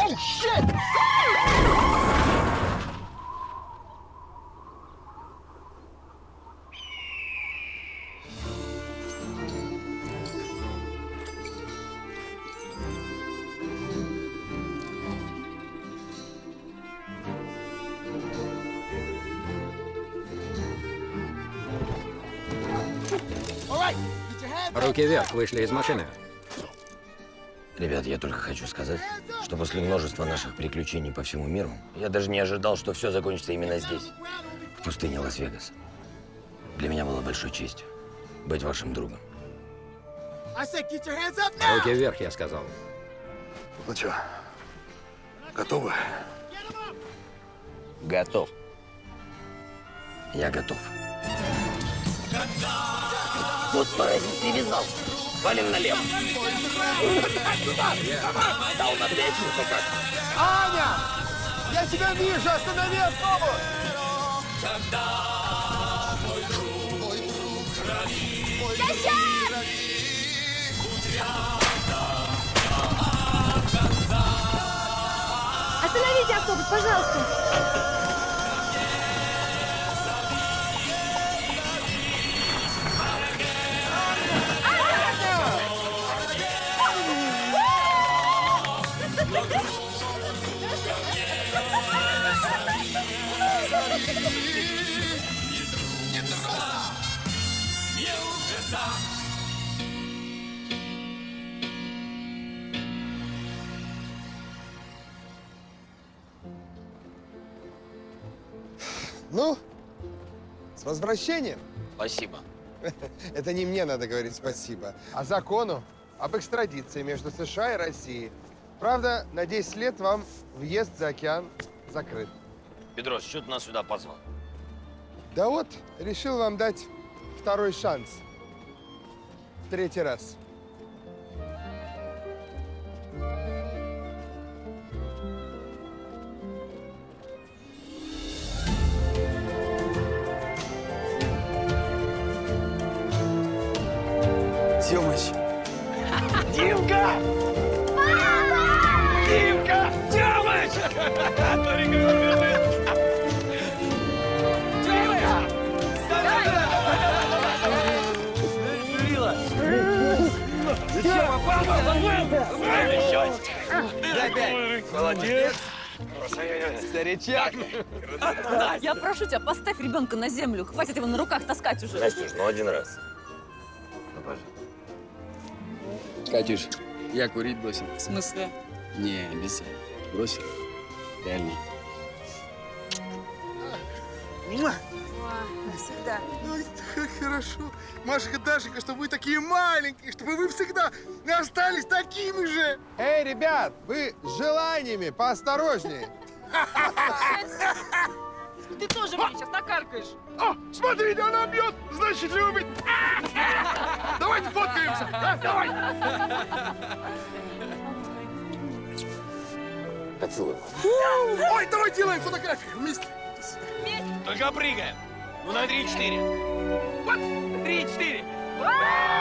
S5: Руки вверх, вышли из машины.
S6: Ребят, я только хочу сказать, что после множества наших приключений по всему миру, я даже не ожидал, что все закончится именно здесь, в пустыне Лас-Вегаса. Для меня было большой честью быть вашим другом.
S5: Руки вверх, я сказал.
S12: Ну что, готовы?
S6: Готов. Я готов. Вот паразит привязался. Валим налево. Дал на плечнику как.
S16: Аня! Я тебя вижу! Останови автобус!
S2: Остановите автобус, пожалуйста!
S19: Ну, с возвращением.
S6: Спасибо.
S19: Это не мне надо говорить спасибо, а закону об экстрадиции между США и Россией. Правда, на десять лет вам въезд за океан закрыт.
S6: Петрос, что ты нас сюда позвал?
S19: Да вот, решил вам дать второй шанс. В третий раз.
S16: Тёмыч!
S6: Димка! Димка! Тёмыч!
S16: Ты чё, попался?
S6: Дай пять! Молодец!
S16: Старичок!
S8: Я прошу тебя, поставь ребенка на землю. Хватит его на руках таскать уже.
S6: Настюш, ну один раз.
S7: Катюш, я курить бросил.
S8: В смысле?
S7: Не, без бросил. Реально.
S8: Всегда.
S12: Ой, как хорошо. Машенька, Дашенька, чтобы вы такие маленькие, чтобы вы всегда остались такими же.
S19: Эй, ребят, вы с желаниями поосторожнее.
S8: Ты тоже мне сейчас накаркаешь.
S12: О, смотрите, она бьет, значит, любит. Давайте фоткаемся. Да, давай.
S6: Поцелуй.
S12: Ой, давай делаем фотографию вместе.
S6: Только прыгаем. Ну, на три-четыре.
S12: Вот.
S6: Три-четыре.
S12: А!